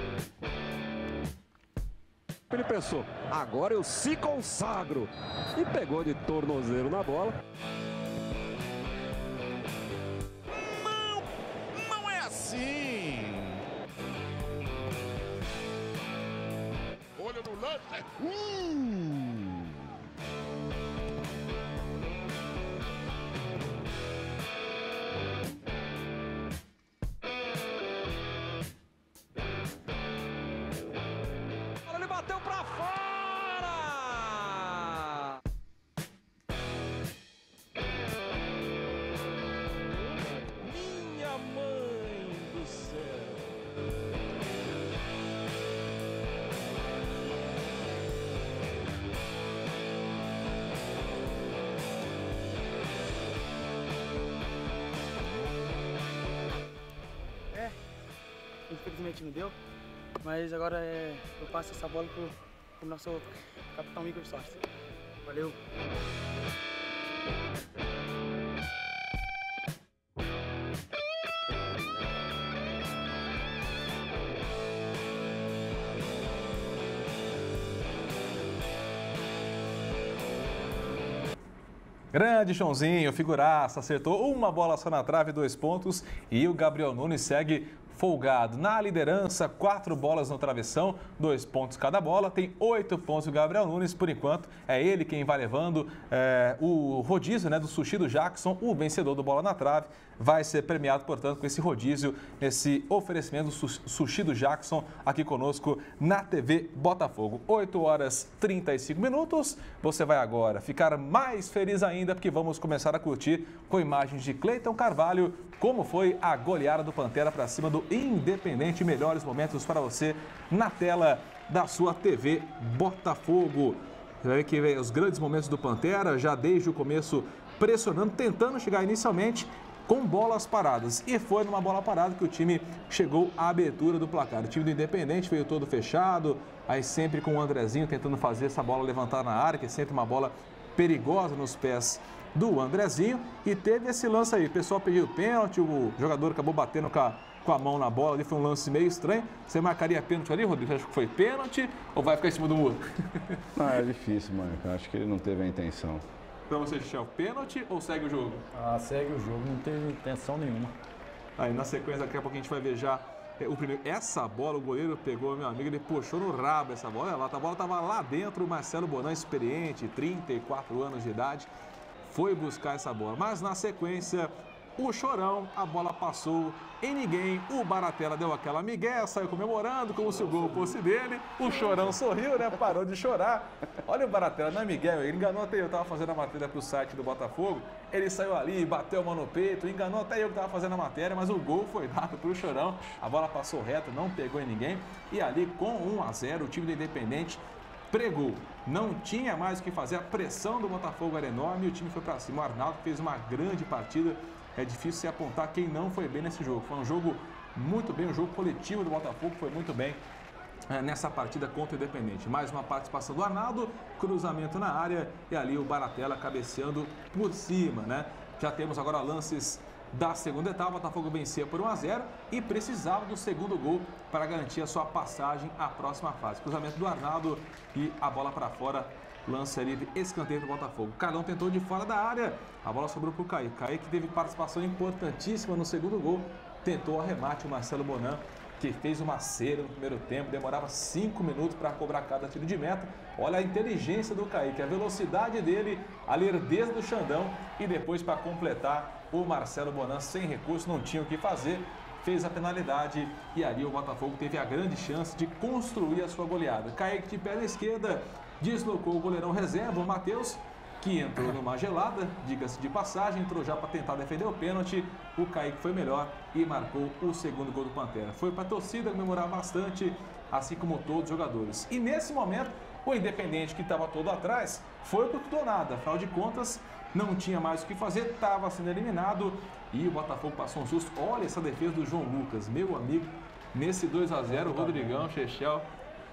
Ele pensou, agora eu se consagro. E pegou de tornozelo na bola. Não, não é assim. Olha no lance. Hum. Ele bateu pra fora! Minha mãe do céu! É, infelizmente não deu, mas agora é, eu passo essa bola pro, pro nosso capitão Igor Soares. Valeu! Grande Chãozinho, figuraça, acertou uma bola só na trave, dois pontos, e o Gabriel Nunes segue folgado. Na liderança, quatro bolas no travessão, dois pontos cada bola, tem oito pontos o Gabriel Nunes, por enquanto é ele quem vai levando é, o rodízio, né, do Sushi do Jackson, o vencedor do Bola na Trave, vai ser premiado, portanto, com esse rodízio, esse oferecimento do Sushi do Jackson aqui conosco na T V Botafogo. oito horas e trinta e cinco minutos, você vai agora ficar mais feliz ainda, porque vamos começar a curtir com imagens de Cleiton Carvalho, como foi a goleada do Pantera para cima do Independente. Melhores momentos para você na tela da sua T V Botafogo. Você vai ver que os grandes momentos do Pantera, já desde o começo pressionando, tentando chegar inicialmente com bolas paradas. E foi numa bola parada que o time chegou à abertura do placar. O time do Independente veio todo fechado, aí sempre com o Andrezinho tentando fazer essa bola levantar na área, que é sempre uma bola perigosa nos pés do Andrezinho. E teve esse lance aí, o pessoal pediu pênalti, o jogador acabou batendo com a, com a mão na bola, ali foi um lance meio estranho. Você marcaria pênalti ali, Rodrigo? Você acha que foi pênalti ou vai ficar em cima do muro? Não, é difícil, mano. Acho que ele não teve a intenção. Então você chama pênalti ou segue o jogo? Ah, segue o jogo, não teve intenção nenhuma. Aí na sequência, daqui a pouco a gente vai ver já o primeiro. Essa bola o goleiro pegou, meu amigo, ele puxou no rabo essa bola. Olha lá, a bola estava lá dentro, o Marcelo Bonan, experiente, trinta e quatro anos de idade, foi buscar essa bola. Mas na sequência, o Chorão, a bola passou em ninguém, o Baratella deu aquela migué, saiu comemorando como se o gol fosse dele, o Chorão sorriu, né, parou de chorar. Olha o Baratella, não é migué, ele enganou até eu, eu estava fazendo a matéria para o site do Botafogo, ele saiu ali, bateu a mão no peito, enganou até eu que estava fazendo a matéria, mas o gol foi dado para o Chorão, a bola passou reto, não pegou em ninguém, e ali com um a zero, o time do Independente pregou, não tinha mais o que fazer, a pressão do Botafogo era enorme e o time foi para cima. O Arnaldo fez uma grande partida. É difícil se apontar quem não foi bem nesse jogo. Foi um jogo muito bem, um jogo coletivo do Botafogo, foi muito bem é, nessa partida contra o Independente. Mais uma participação do Arnaldo, cruzamento na área e ali o Baratella cabeceando por cima, né? Já temos agora lances da segunda etapa, o Botafogo vencia por um a zero e precisava do segundo gol para garantir a sua passagem à próxima fase. Cruzamento do Arnaldo e a bola para fora. Lance livre, escanteio do Botafogo. Carlão tentou de fora da área, a bola sobrou para o Kaique. Kaique teve participação importantíssima no segundo gol, tentou o arremate o Marcelo Bonan, que fez uma cera no primeiro tempo, demorava cinco minutos para cobrar cada tiro de meta. Olha a inteligência do Kaique, a velocidade dele, a lerdeza do Xandão e depois para completar o Marcelo Bonan sem recurso, não tinha o que fazer. Fez a penalidade e ali o Botafogo teve a grande chance de construir a sua goleada. Kaique de perna esquerda deslocou o goleirão reserva, o Matheus, que entrou numa gelada, diga-se de passagem, entrou já para tentar defender o pênalti. O Kaique foi melhor e marcou o segundo gol do Pantera. Foi para a torcida comemorar bastante, assim como todos os jogadores. E nesse momento, o Independente, que estava todo atrás, foi por tudo ou nada. Afinal de contas, não tinha mais o que fazer, estava sendo eliminado e o Botafogo passou um susto. Olha essa defesa do João Lucas, meu amigo, nesse dois a zero, o Rodrigão, Chechel.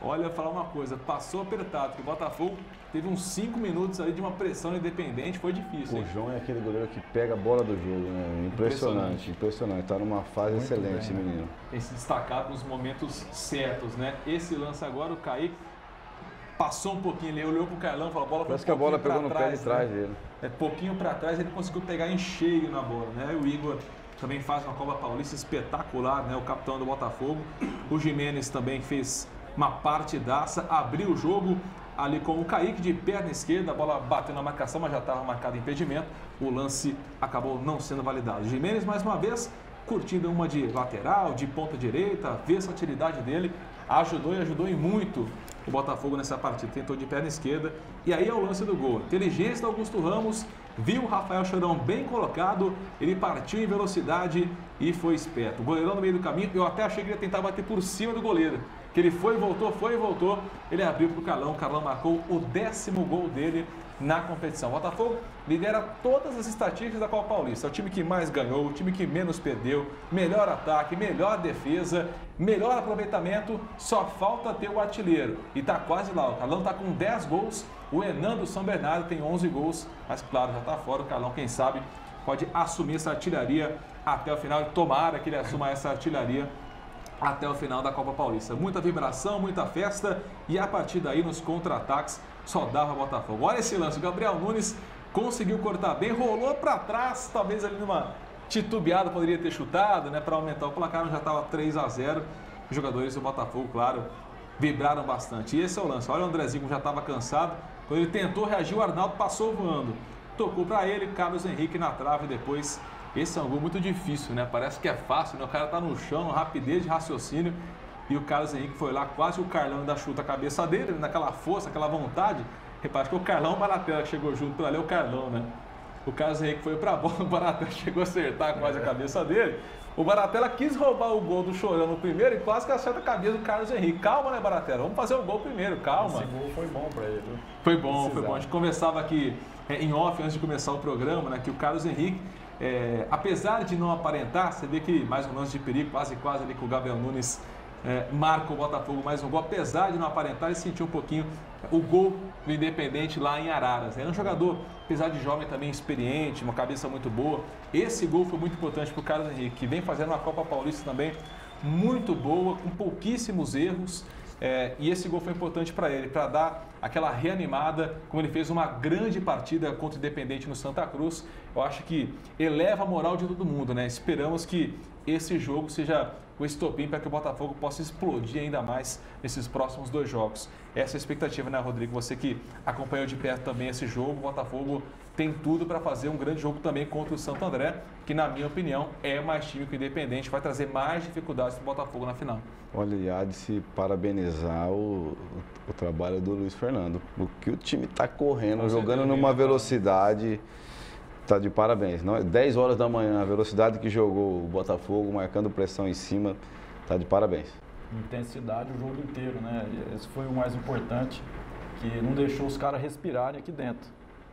Olha, falar uma coisa, passou apertado, que o Botafogo teve uns cinco minutos ali de uma pressão independente, foi difícil. O hein? João é aquele goleiro que pega a bola do jogo, né? Impressionante, impressionante. Está numa fase muito excelente, esse menino. Esse destacado nos momentos certos, né? Esse lance agora, o Kaique passou um pouquinho, ele olhou pro Carlão, falou, a bola foi Parece um que a bola pegou no trás, pé de trás né? dele. É, pouquinho para trás, ele conseguiu pegar em cheio na bola, né? O Igor também faz uma Copa Paulista espetacular, né? O capitão do Botafogo. O Gimenez também fez uma partidaça, abriu o jogo ali com o Kaique de perna esquerda, a bola bateu na marcação, mas já estava marcado impedimento. O lance acabou não sendo validado. O Gimenez, mais uma vez, curtindo uma de lateral, de ponta direita, a versatilidade dele, ajudou e ajudou em muito o Botafogo nessa partida. Tentou de perna esquerda e aí é o lance do gol. Inteligência do Augusto Ramos, viu o Rafael Chorão bem colocado, ele partiu em velocidade e foi esperto. O goleirão no meio do caminho, eu até achei que ele ia tentar bater por cima do goleiro. Que ele foi e voltou, foi e voltou, ele abriu para o Carlão, o Carlão marcou o décimo gol dele na competição. O Botafogo lidera todas as estatísticas da Copa Paulista, é o time que mais ganhou, o time que menos perdeu, melhor ataque, melhor defesa, melhor aproveitamento, só falta ter o artilheiro. E está quase lá, o Carlão está com dez gols, o Enan do São Bernardo tem onze gols, mas claro, já está fora, o Carlão, quem sabe, pode assumir essa artilharia até o final, e tomara que ele assuma essa artilharia até o final da Copa Paulista. Muita vibração, muita festa e a partir daí nos contra-ataques só dava Botafogo. Olha esse lance, o Gabriel Nunes conseguiu cortar bem, rolou para trás, talvez ali numa titubeada poderia ter chutado, né, para aumentar o placar, já estava três a zero. Os jogadores do Botafogo, claro, vibraram bastante. E esse é o lance. Olha o Andrezinho já estava cansado, quando ele tentou reagir, o Arnaldo passou voando. Tocou para ele, Carlos Henrique na trave depois. Esse é um gol muito difícil, né? Parece que é fácil, né? O cara tá no chão, rapidez de raciocínio. E o Carlos Henrique foi lá, quase o Carlão ainda chuta a cabeça dele, naquela força, aquela vontade. Repare que o Carlão, o Baratella que chegou junto por ali, é o Carlão, né? O Carlos Henrique foi pra bola, o Baratella chegou a acertar quase a cabeça dele. O Baratella quis roubar o gol do Chorão no primeiro e quase que acerta a cabeça do Carlos Henrique. Calma, né, Baratella? Vamos fazer o gol primeiro, calma. Esse gol foi bom pra ele. Viu? Foi bom, foi bom. A gente conversava aqui é, em off, antes de começar o programa, né, que o Carlos Henrique, É, apesar de não aparentar, você vê que mais um lance de perigo, quase quase ali que o Gabriel Nunes é, marca o Botafogo mais um gol, apesar de não aparentar, ele sentiu um pouquinho o gol do Independente lá em Araras. É um jogador, apesar de jovem, também experiente, uma cabeça muito boa. Esse gol foi muito importante para o Carlos Henrique, que vem fazendo uma Copa Paulista também muito boa, com pouquíssimos erros. É, e esse gol foi importante para ele, para dar aquela reanimada, como ele fez uma grande partida contra o Independente no Santa Cruz. Eu acho que eleva a moral de todo mundo, né? Esperamos que esse jogo seja o estopim para que o Botafogo possa explodir ainda mais nesses próximos dois jogos. Essa é a expectativa, né, Rodrigo? Você que acompanhou de perto também esse jogo, o Botafogo tem tudo para fazer um grande jogo também contra o Santo André, que na minha opinião é mais time que o Independente, vai trazer mais dificuldades para o Botafogo na final. Olha, e há de se parabenizar o, o trabalho do Luiz Fernando, o que o time está correndo, jogando numa velocidade, está de parabéns. Não, dez horas da manhã, a velocidade que jogou o Botafogo, marcando pressão em cima, está de parabéns. Intensidade o jogo inteiro, né? Esse foi o mais importante, que não deixou os caras respirarem aqui dentro.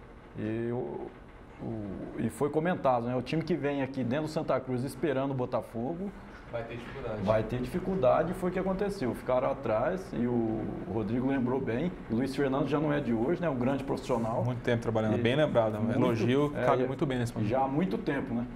E, o, o, e foi comentado, né? O time que vem aqui dentro do Santa Cruz esperando o Botafogo vai ter dificuldade. Vai ter dificuldade, e foi o que aconteceu. Ficaram atrás e o Rodrigo lembrou bem. O Luiz Fernando já não é de hoje, né? Um grande profissional. Muito tempo trabalhando, e, bem lembrado. Um elogio é, cabe muito bem nesse momento. Já há muito tempo, né?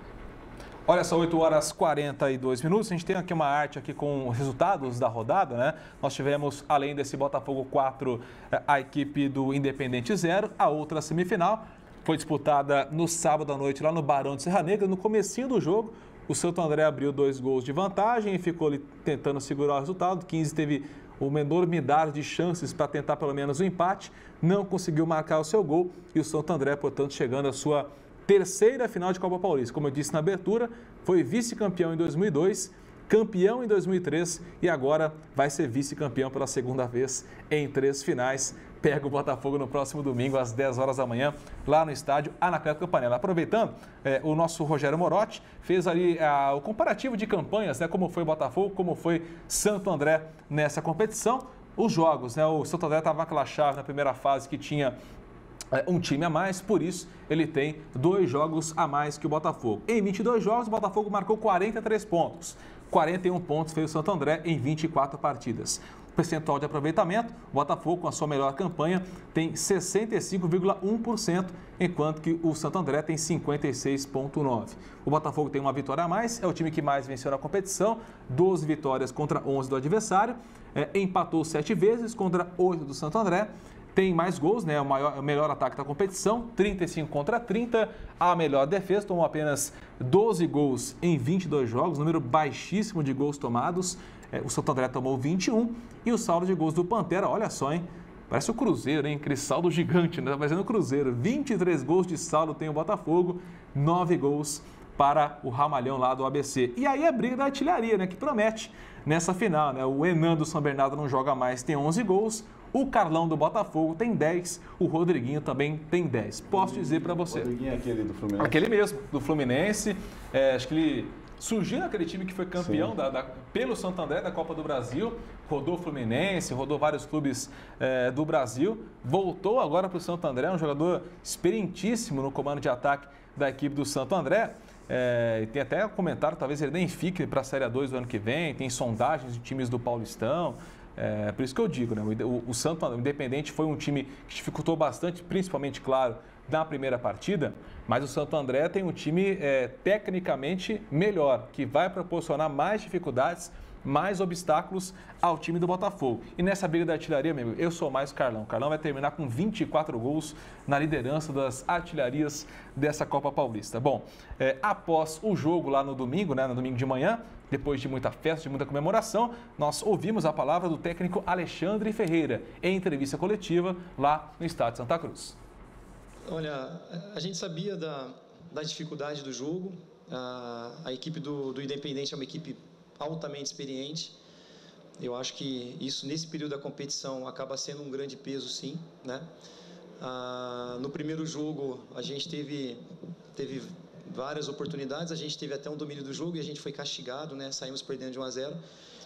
Olha só, oito horas e quarenta e dois minutos, a gente tem aqui uma arte aqui com os resultados da rodada, né? Nós tivemos, além desse Botafogo quatro, a equipe do Independente zero, a outra semifinal foi disputada no sábado à noite lá no Barão de Serra Negra, no comecinho do jogo. O Santo André abriu dois gols de vantagem e ficou ali tentando segurar o resultado. quinze teve uma enormidade de chances para tentar pelo menos o empate, não conseguiu marcar o seu gol e o Santo André, portanto, chegando à sua terceira final de Copa Paulista. Como eu disse na abertura, foi vice-campeão em dois mil e dois, campeão em dois mil e três e agora vai ser vice-campeão pela segunda vez em três finais. Pega o Botafogo no próximo domingo, às dez horas da manhã, lá no estádio Anacleto Campanella. Aproveitando, é, o nosso Rogério Morotti fez ali a, o comparativo de campanhas, né, como foi Botafogo, como foi Santo André nessa competição. Os jogos, né, o Santo André estava naquela chave na primeira fase que tinha um time a mais, por isso ele tem dois jogos a mais que o Botafogo. Em vinte e dois jogos, o Botafogo marcou quarenta e três pontos. quarenta e um pontos fez o Santo André em vinte e quatro partidas. percentual de aproveitamento, o Botafogo, com a sua melhor campanha, tem sessenta e cinco vírgula um por cento, enquanto que o Santo André tem cinquenta e seis vírgula nove por cento. O Botafogo tem uma vitória a mais, é o time que mais venceu na competição, doze vitórias contra onze do adversário, é, empatou sete vezes contra oito do Santo André, tem mais gols, né? O, maior, o melhor ataque da competição, trinta e cinco contra trinta. A melhor defesa, tomou apenas doze gols em vinte e dois jogos, número baixíssimo de gols tomados. É, o Santo André tomou vinte e um e o saldo de gols do Pantera, olha só, hein? Parece o Cruzeiro, hein? Aquele saldo gigante, né? Tá parecendo o Cruzeiro. vinte e três gols de saldo tem o Botafogo, nove gols para o Ramalhão lá do A B C. E aí a briga da artilharia, né? Que promete nessa final, né? O Enan do São Bernardo não joga mais, tem onze gols. O Carlão do Botafogo tem dez, o Rodriguinho também tem dez. Posso dizer para você. O Rodriguinho é aquele do Fluminense? Aquele mesmo, do Fluminense. É, acho que ele surgiu naquele time que foi campeão da, da, pelo Santo André da Copa do Brasil. Rodou o Fluminense, rodou vários clubes é, do Brasil. Voltou agora para o Santo André, um jogador experientíssimo no comando de ataque da equipe do Santo André. É, e tem até um comentário, talvez ele nem fique para a Série A dois do ano que vem. Tem sondagens de times do Paulistão. É, por isso que eu digo, né? o, o Santo o Independente foi um time que dificultou bastante, principalmente, claro, na primeira partida, mas o Santo André tem um time é, tecnicamente melhor, que vai proporcionar mais dificuldades, mais obstáculos ao time do Botafogo. E nessa briga da artilharia, meu amigo, eu sou mais o Carlão. O Carlão vai terminar com vinte e quatro gols na liderança das artilharias dessa Copa Paulista. Bom, é, após o jogo lá no domingo, né, no domingo de manhã, depois de muita festa, de muita comemoração, nós ouvimos a palavra do técnico Alexandre Ferreira em entrevista coletiva lá no estádio Santa Cruz. Olha, a gente sabia da, da dificuldade do jogo, a, a equipe do, do Independente é uma equipe altamente experiente. Eu acho que isso, nesse período da competição, acaba sendo um grande peso, sim, né? Ah, no primeiro jogo, a gente teve, teve várias oportunidades, a gente teve até um domínio do jogo e a gente foi castigado, né? Saímos perdendo de um a zero.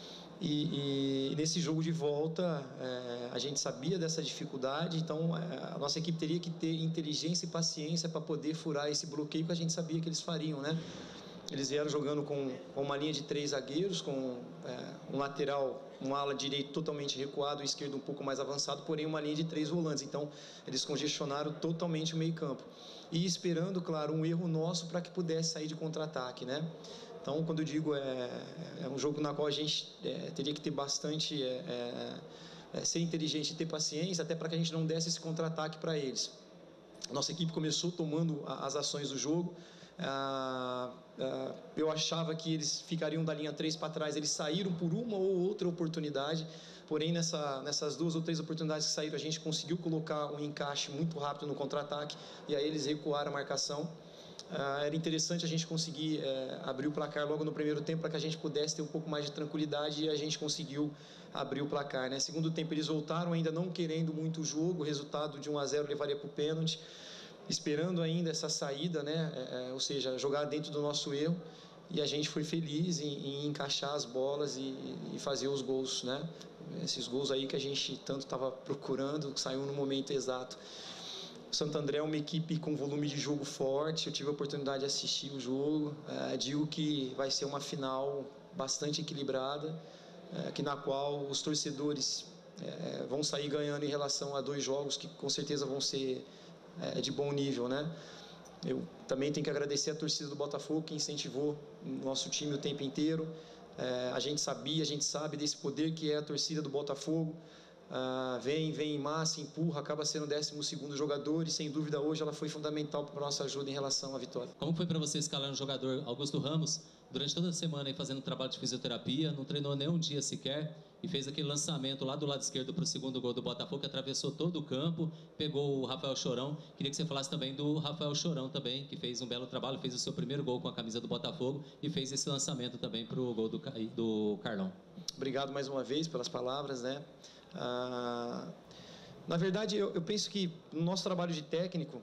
E, e nesse jogo de volta, é, a gente sabia dessa dificuldade, então é, a nossa equipe teria que ter inteligência e paciência para poder furar esse bloqueio que a gente sabia que eles fariam, né? Eles vieram jogando com, com uma linha de três zagueiros, com é, um lateral, um ala direito totalmente recuado, o esquerdo um pouco mais avançado, porém uma linha de três volantes. Então, eles congestionaram totalmente o meio-campo. E esperando, claro, um erro nosso para que pudesse sair de contra-ataque, né? Então, quando eu digo, é, é um jogo na qual a gente é, teria que ter bastante, é, é, ser inteligente e ter paciência, até para que a gente não desse esse contra-ataque para eles. Nossa equipe começou tomando as ações do jogo. Ah, ah, eu achava que eles ficariam da linha três para trás, eles saíram por uma ou outra oportunidade, porém nessa, nessas duas ou três oportunidades que saíram a gente conseguiu colocar um encaixe muito rápido no contra-ataque e aí eles recuaram a marcação. Ah, era interessante a gente conseguir é, abrir o placar logo no primeiro tempo para que a gente pudesse ter um pouco mais de tranquilidade e a gente conseguiu abrir o placar, né? Segundo tempo eles voltaram ainda não querendo muito o jogo, o resultado de um a zero levaria para o pênalti, esperando ainda essa saída, né? É, ou seja, jogar dentro do nosso erro, e a gente foi feliz em, em encaixar as bolas e, e fazer os gols, né? Esses gols aí que a gente tanto estava procurando, que saiu no momento exato. O Santo André é uma equipe com volume de jogo forte, eu tive a oportunidade de assistir o jogo, é, digo que vai ser uma final bastante equilibrada, é, que na qual os torcedores é, vão sair ganhando em relação a dois jogos que com certeza vão ser é, de bom nível, né? Eu também tenho que agradecer a torcida do Botafogo que incentivou o nosso time o tempo inteiro. É, a gente sabia, a gente sabe desse poder que é a torcida do Botafogo. Ah, vem, vem em massa, empurra, acaba sendo o décimo segundo jogador e sem dúvida hoje ela foi fundamental para a nossa ajuda em relação à vitória. Como foi para você escalar um jogador Augusto Ramos durante toda a semana aí fazendo trabalho de fisioterapia, não treinou nem um dia sequer e fez aquele lançamento lá do lado esquerdo para o segundo gol do Botafogo, que atravessou todo o campo, pegou o Rafael Chorão. Queria que você falasse também do Rafael Chorão também, que fez um belo trabalho, fez o seu primeiro gol com a camisa do Botafogo e fez esse lançamento também para o gol do, do Carlão. Obrigado mais uma vez pelas palavras, né? Ah, na verdade, eu, eu penso que no nosso trabalho de técnico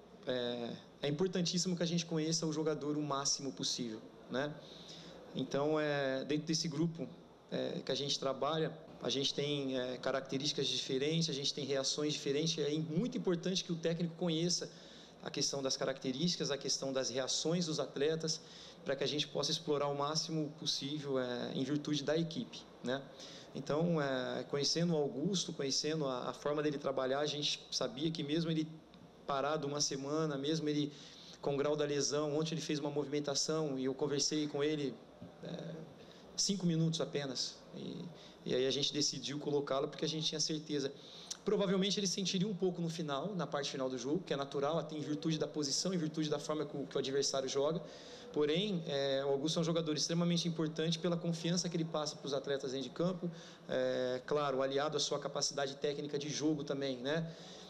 é, é importantíssimo que a gente conheça o jogador o máximo possível, né? Então, é, dentro desse grupo é, que a gente trabalha, a gente tem é, características diferentes, a gente tem reações diferentes. É muito importante que o técnico conheça a questão das características, a questão das reações dos atletas, para que a gente possa explorar o máximo possível é, em virtude da equipe, né? Então, é, conhecendo o Augusto, conhecendo a, a forma dele trabalhar, a gente sabia que mesmo ele parado uma semana, mesmo ele com o grau da lesão, ontem ele fez uma movimentação e eu conversei com ele é, cinco minutos apenas, e, e aí a gente decidiu colocá-lo porque a gente tinha certeza. Provavelmente ele sentiria um pouco no final, na parte final do jogo, que é natural, até em virtude da posição, em virtude da forma que o, que o adversário joga. Porém, é, o Augusto é um jogador extremamente importante pela confiança que ele passa para os atletas dentro de campo, é, claro, aliado à sua capacidade técnica de jogo também, né?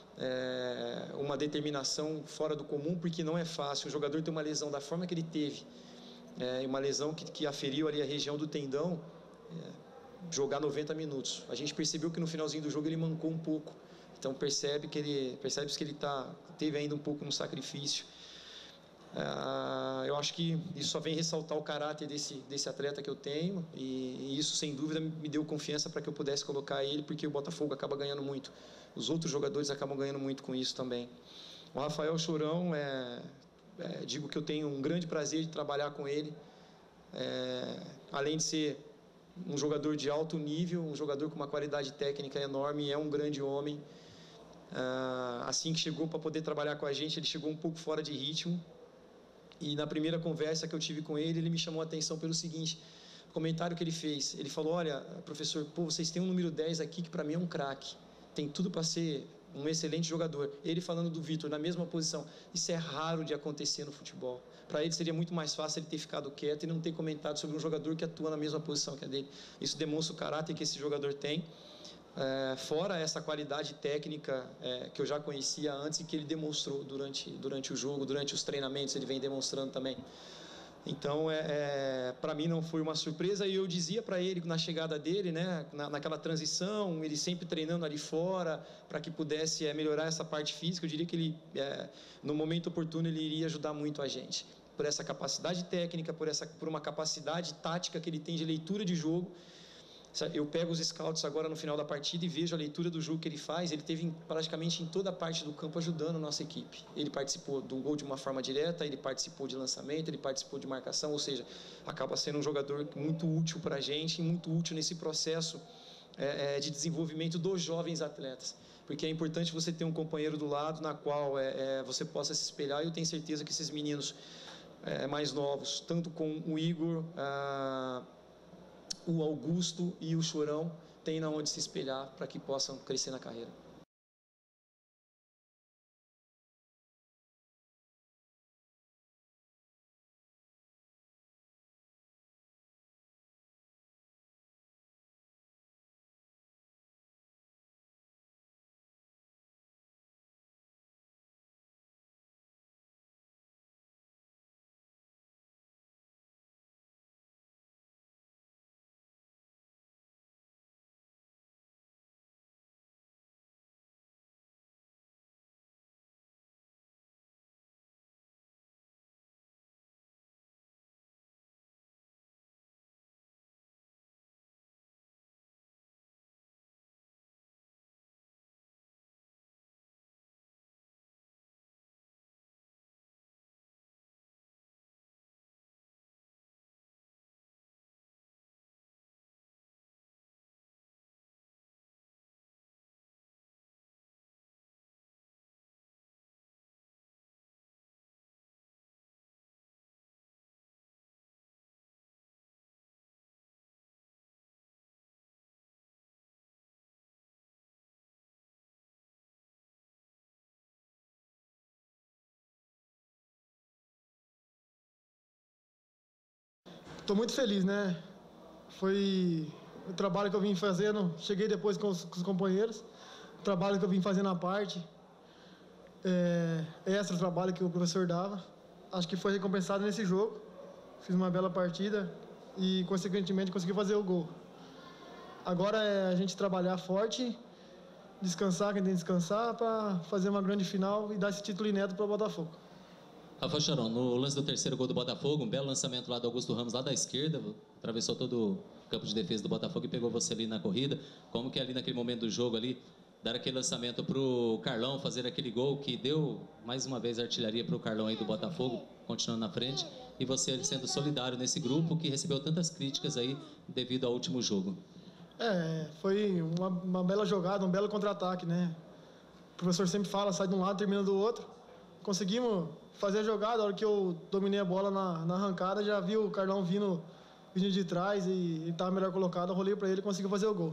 É, uma determinação fora do comum, porque não é fácil o jogador ter uma lesão da forma que ele teve, é, uma lesão que, que aferiu ali a região do tendão, é, jogar noventa minutos. A gente percebeu que no finalzinho do jogo ele mancou um pouco, então percebe que ele percebe que ele tá, teve ainda um pouco no sacrifício. Ah, eu acho que isso só vem ressaltar o caráter desse, desse atleta que eu tenho, e, e isso sem dúvida me deu confiança para que eu pudesse colocar ele, porque o Botafogo acaba ganhando muito, os outros jogadores acabam ganhando muito com isso também. O Rafael Chorão, é, é, digo que eu tenho um grande prazer de trabalhar com ele, é, além de ser um jogador de alto nível, um jogador com uma qualidade técnica enorme, é um grande homem. Ah, assim que chegou para poder trabalhar com a gente, ele chegou um pouco fora de ritmo. E na primeira conversa que eu tive com ele, ele me chamou a atenção pelo seguinte, o comentário que ele fez. Ele falou, olha, professor, pô, vocês têm um número dez aqui que para mim é um craque. Tem tudo para ser um excelente jogador. Ele falando do Vitor na mesma posição. Isso é raro de acontecer no futebol. Para ele seria muito mais fácil ele ter ficado quieto e não ter comentado sobre um jogador que atua na mesma posição que a dele. Isso demonstra o caráter que esse jogador tem. É, fora essa qualidade técnica é, que eu já conhecia antes e que ele demonstrou durante, durante o jogo, durante os treinamentos, ele vem demonstrando também. Então, é, é, para mim não foi uma surpresa, e eu dizia para ele na chegada dele, né, na, naquela transição, ele sempre treinando ali fora, para que pudesse é, melhorar essa parte física, eu diria que ele, é, no momento oportuno, ele iria ajudar muito a gente, por essa capacidade técnica, por, essa, por uma capacidade tática que ele tem de leitura de jogo. Eu pego os scouts agora no final da partida e vejo a leitura do jogo que ele faz. Ele teve praticamente em toda a parte do campo ajudando a nossa equipe. Ele participou do gol de uma forma direta, ele participou de lançamento, ele participou de marcação, ou seja, acaba sendo um jogador muito útil para a gente e muito útil nesse processo é, de desenvolvimento dos jovens atletas. Porque é importante você ter um companheiro do lado na qual é, é, você possa se espelhar, e eu tenho certeza que esses meninos é, mais novos, tanto com o Igor, a o Augusto e o Chorão têm na onde se espelhar para que possam crescer na carreira. Estou muito feliz, né? Foi o trabalho que eu vim fazendo, cheguei depois com os, com os companheiros, o trabalho que eu vim fazendo à parte, é, extra trabalho que o professor dava. Acho que foi recompensado nesse jogo, fiz uma bela partida e, consequentemente, consegui fazer o gol. Agora é a gente trabalhar forte, descansar quem tem que descansar, para fazer uma grande final e dar esse título inédito para o Botafogo. Rafa Chorão, no lance do terceiro gol do Botafogo, um belo lançamento lá do Augusto Ramos, lá da esquerda, atravessou todo o campo de defesa do Botafogo e pegou você ali na corrida. Como que ali naquele momento do jogo ali, dar aquele lançamento para o Carlão, fazer aquele gol que deu, mais uma vez, artilharia para o Carlão aí do Botafogo, continuando na frente, e você sendo solidário nesse grupo que recebeu tantas críticas aí devido ao último jogo. É, foi uma, uma bela jogada, um belo contra-ataque, né? O professor sempre fala, sai de um lado, termina do outro. Conseguimos fazer a jogada, a hora que eu dominei a bola na, na arrancada, já vi o Carlão vindo, vindo de trás e estava melhor colocado, eu rolei para ele e conseguiu fazer o gol.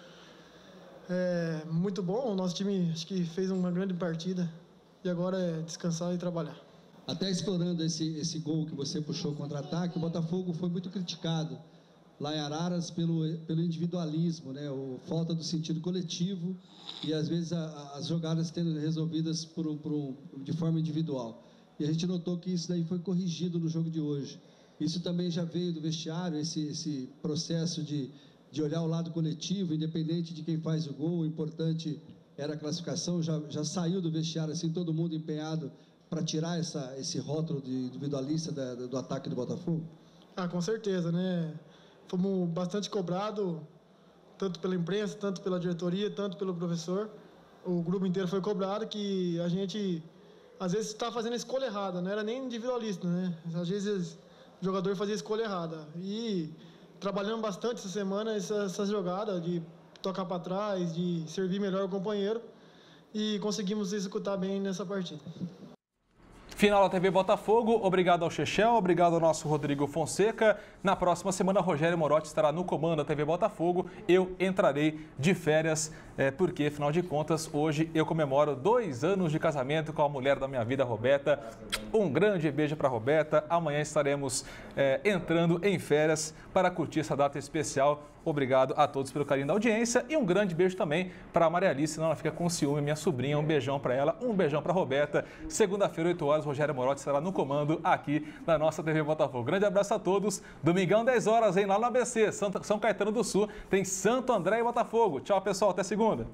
É, muito bom, o nosso time acho que fez uma grande partida e agora é descansar e trabalhar. Até explorando esse, esse gol que você puxou contra-ataque, o Botafogo foi muito criticado lá em Araras pelo, pelo individualismo, né? O, falta do sentido coletivo e às vezes a, as jogadas sendo resolvidas por um, por um, de forma individual. E a gente notou que isso daí foi corrigido no jogo de hoje. Isso também já veio do vestiário, esse, esse processo de, de olhar o lado coletivo, independente de quem faz o gol. O importante era a classificação, já, já saiu do vestiário assim, todo mundo empenhado para tirar essa, esse rótulo de individualista da, do ataque do Botafogo? Ah, com certeza, né? Fomos bastante cobrados, tanto pela imprensa, tanto pela diretoria, tanto pelo professor. O grupo inteiro foi cobrado que a gente, às vezes, está fazendo a escolha errada, não era nem individualista, né? Às vezes o jogador fazia a escolha errada. E trabalhamos bastante essa semana, essa, essa jogada de tocar para trás, de servir melhor o companheiro e conseguimos executar bem nessa partida. Final da T V Botafogo, obrigado ao Chechel, obrigado ao nosso Rodrigo Fonseca. Na próxima semana, Rogério Morotti estará no comando da T V Botafogo. Eu entrarei de férias, é, porque, afinal de contas, hoje eu comemoro dois anos de casamento com a mulher da minha vida, Roberta. Um grande beijo para a Roberta. Amanhã estaremos é, entrando em férias para curtir essa data especial. Obrigado a todos pelo carinho da audiência e um grande beijo também para a Maria Alice, senão ela fica com ciúme, minha sobrinha. Um beijão para ela, um beijão para a Roberta. Segunda-feira, oito horas, Rogério Morotti estará no comando aqui na nossa T V Botafogo. Grande abraço a todos. Domingão, dez horas, hein, lá no A B C, São Caetano do Sul, tem Santo André e Botafogo. Tchau, pessoal, até segunda.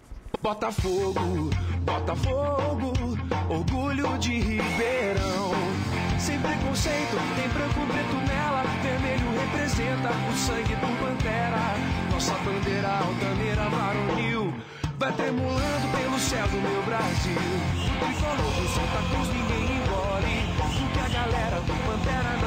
Botafogo, Botafogo, orgulho de Ribeirão. Sem preconceito, tem branco, preto nela, vermelho representa o sangue do Pantera. Nossa bandeira altaneira varonil vai tremulando pelo céu do meu Brasil. O tricolor do Santa Cruz ninguém engole, porque a galera do Pantera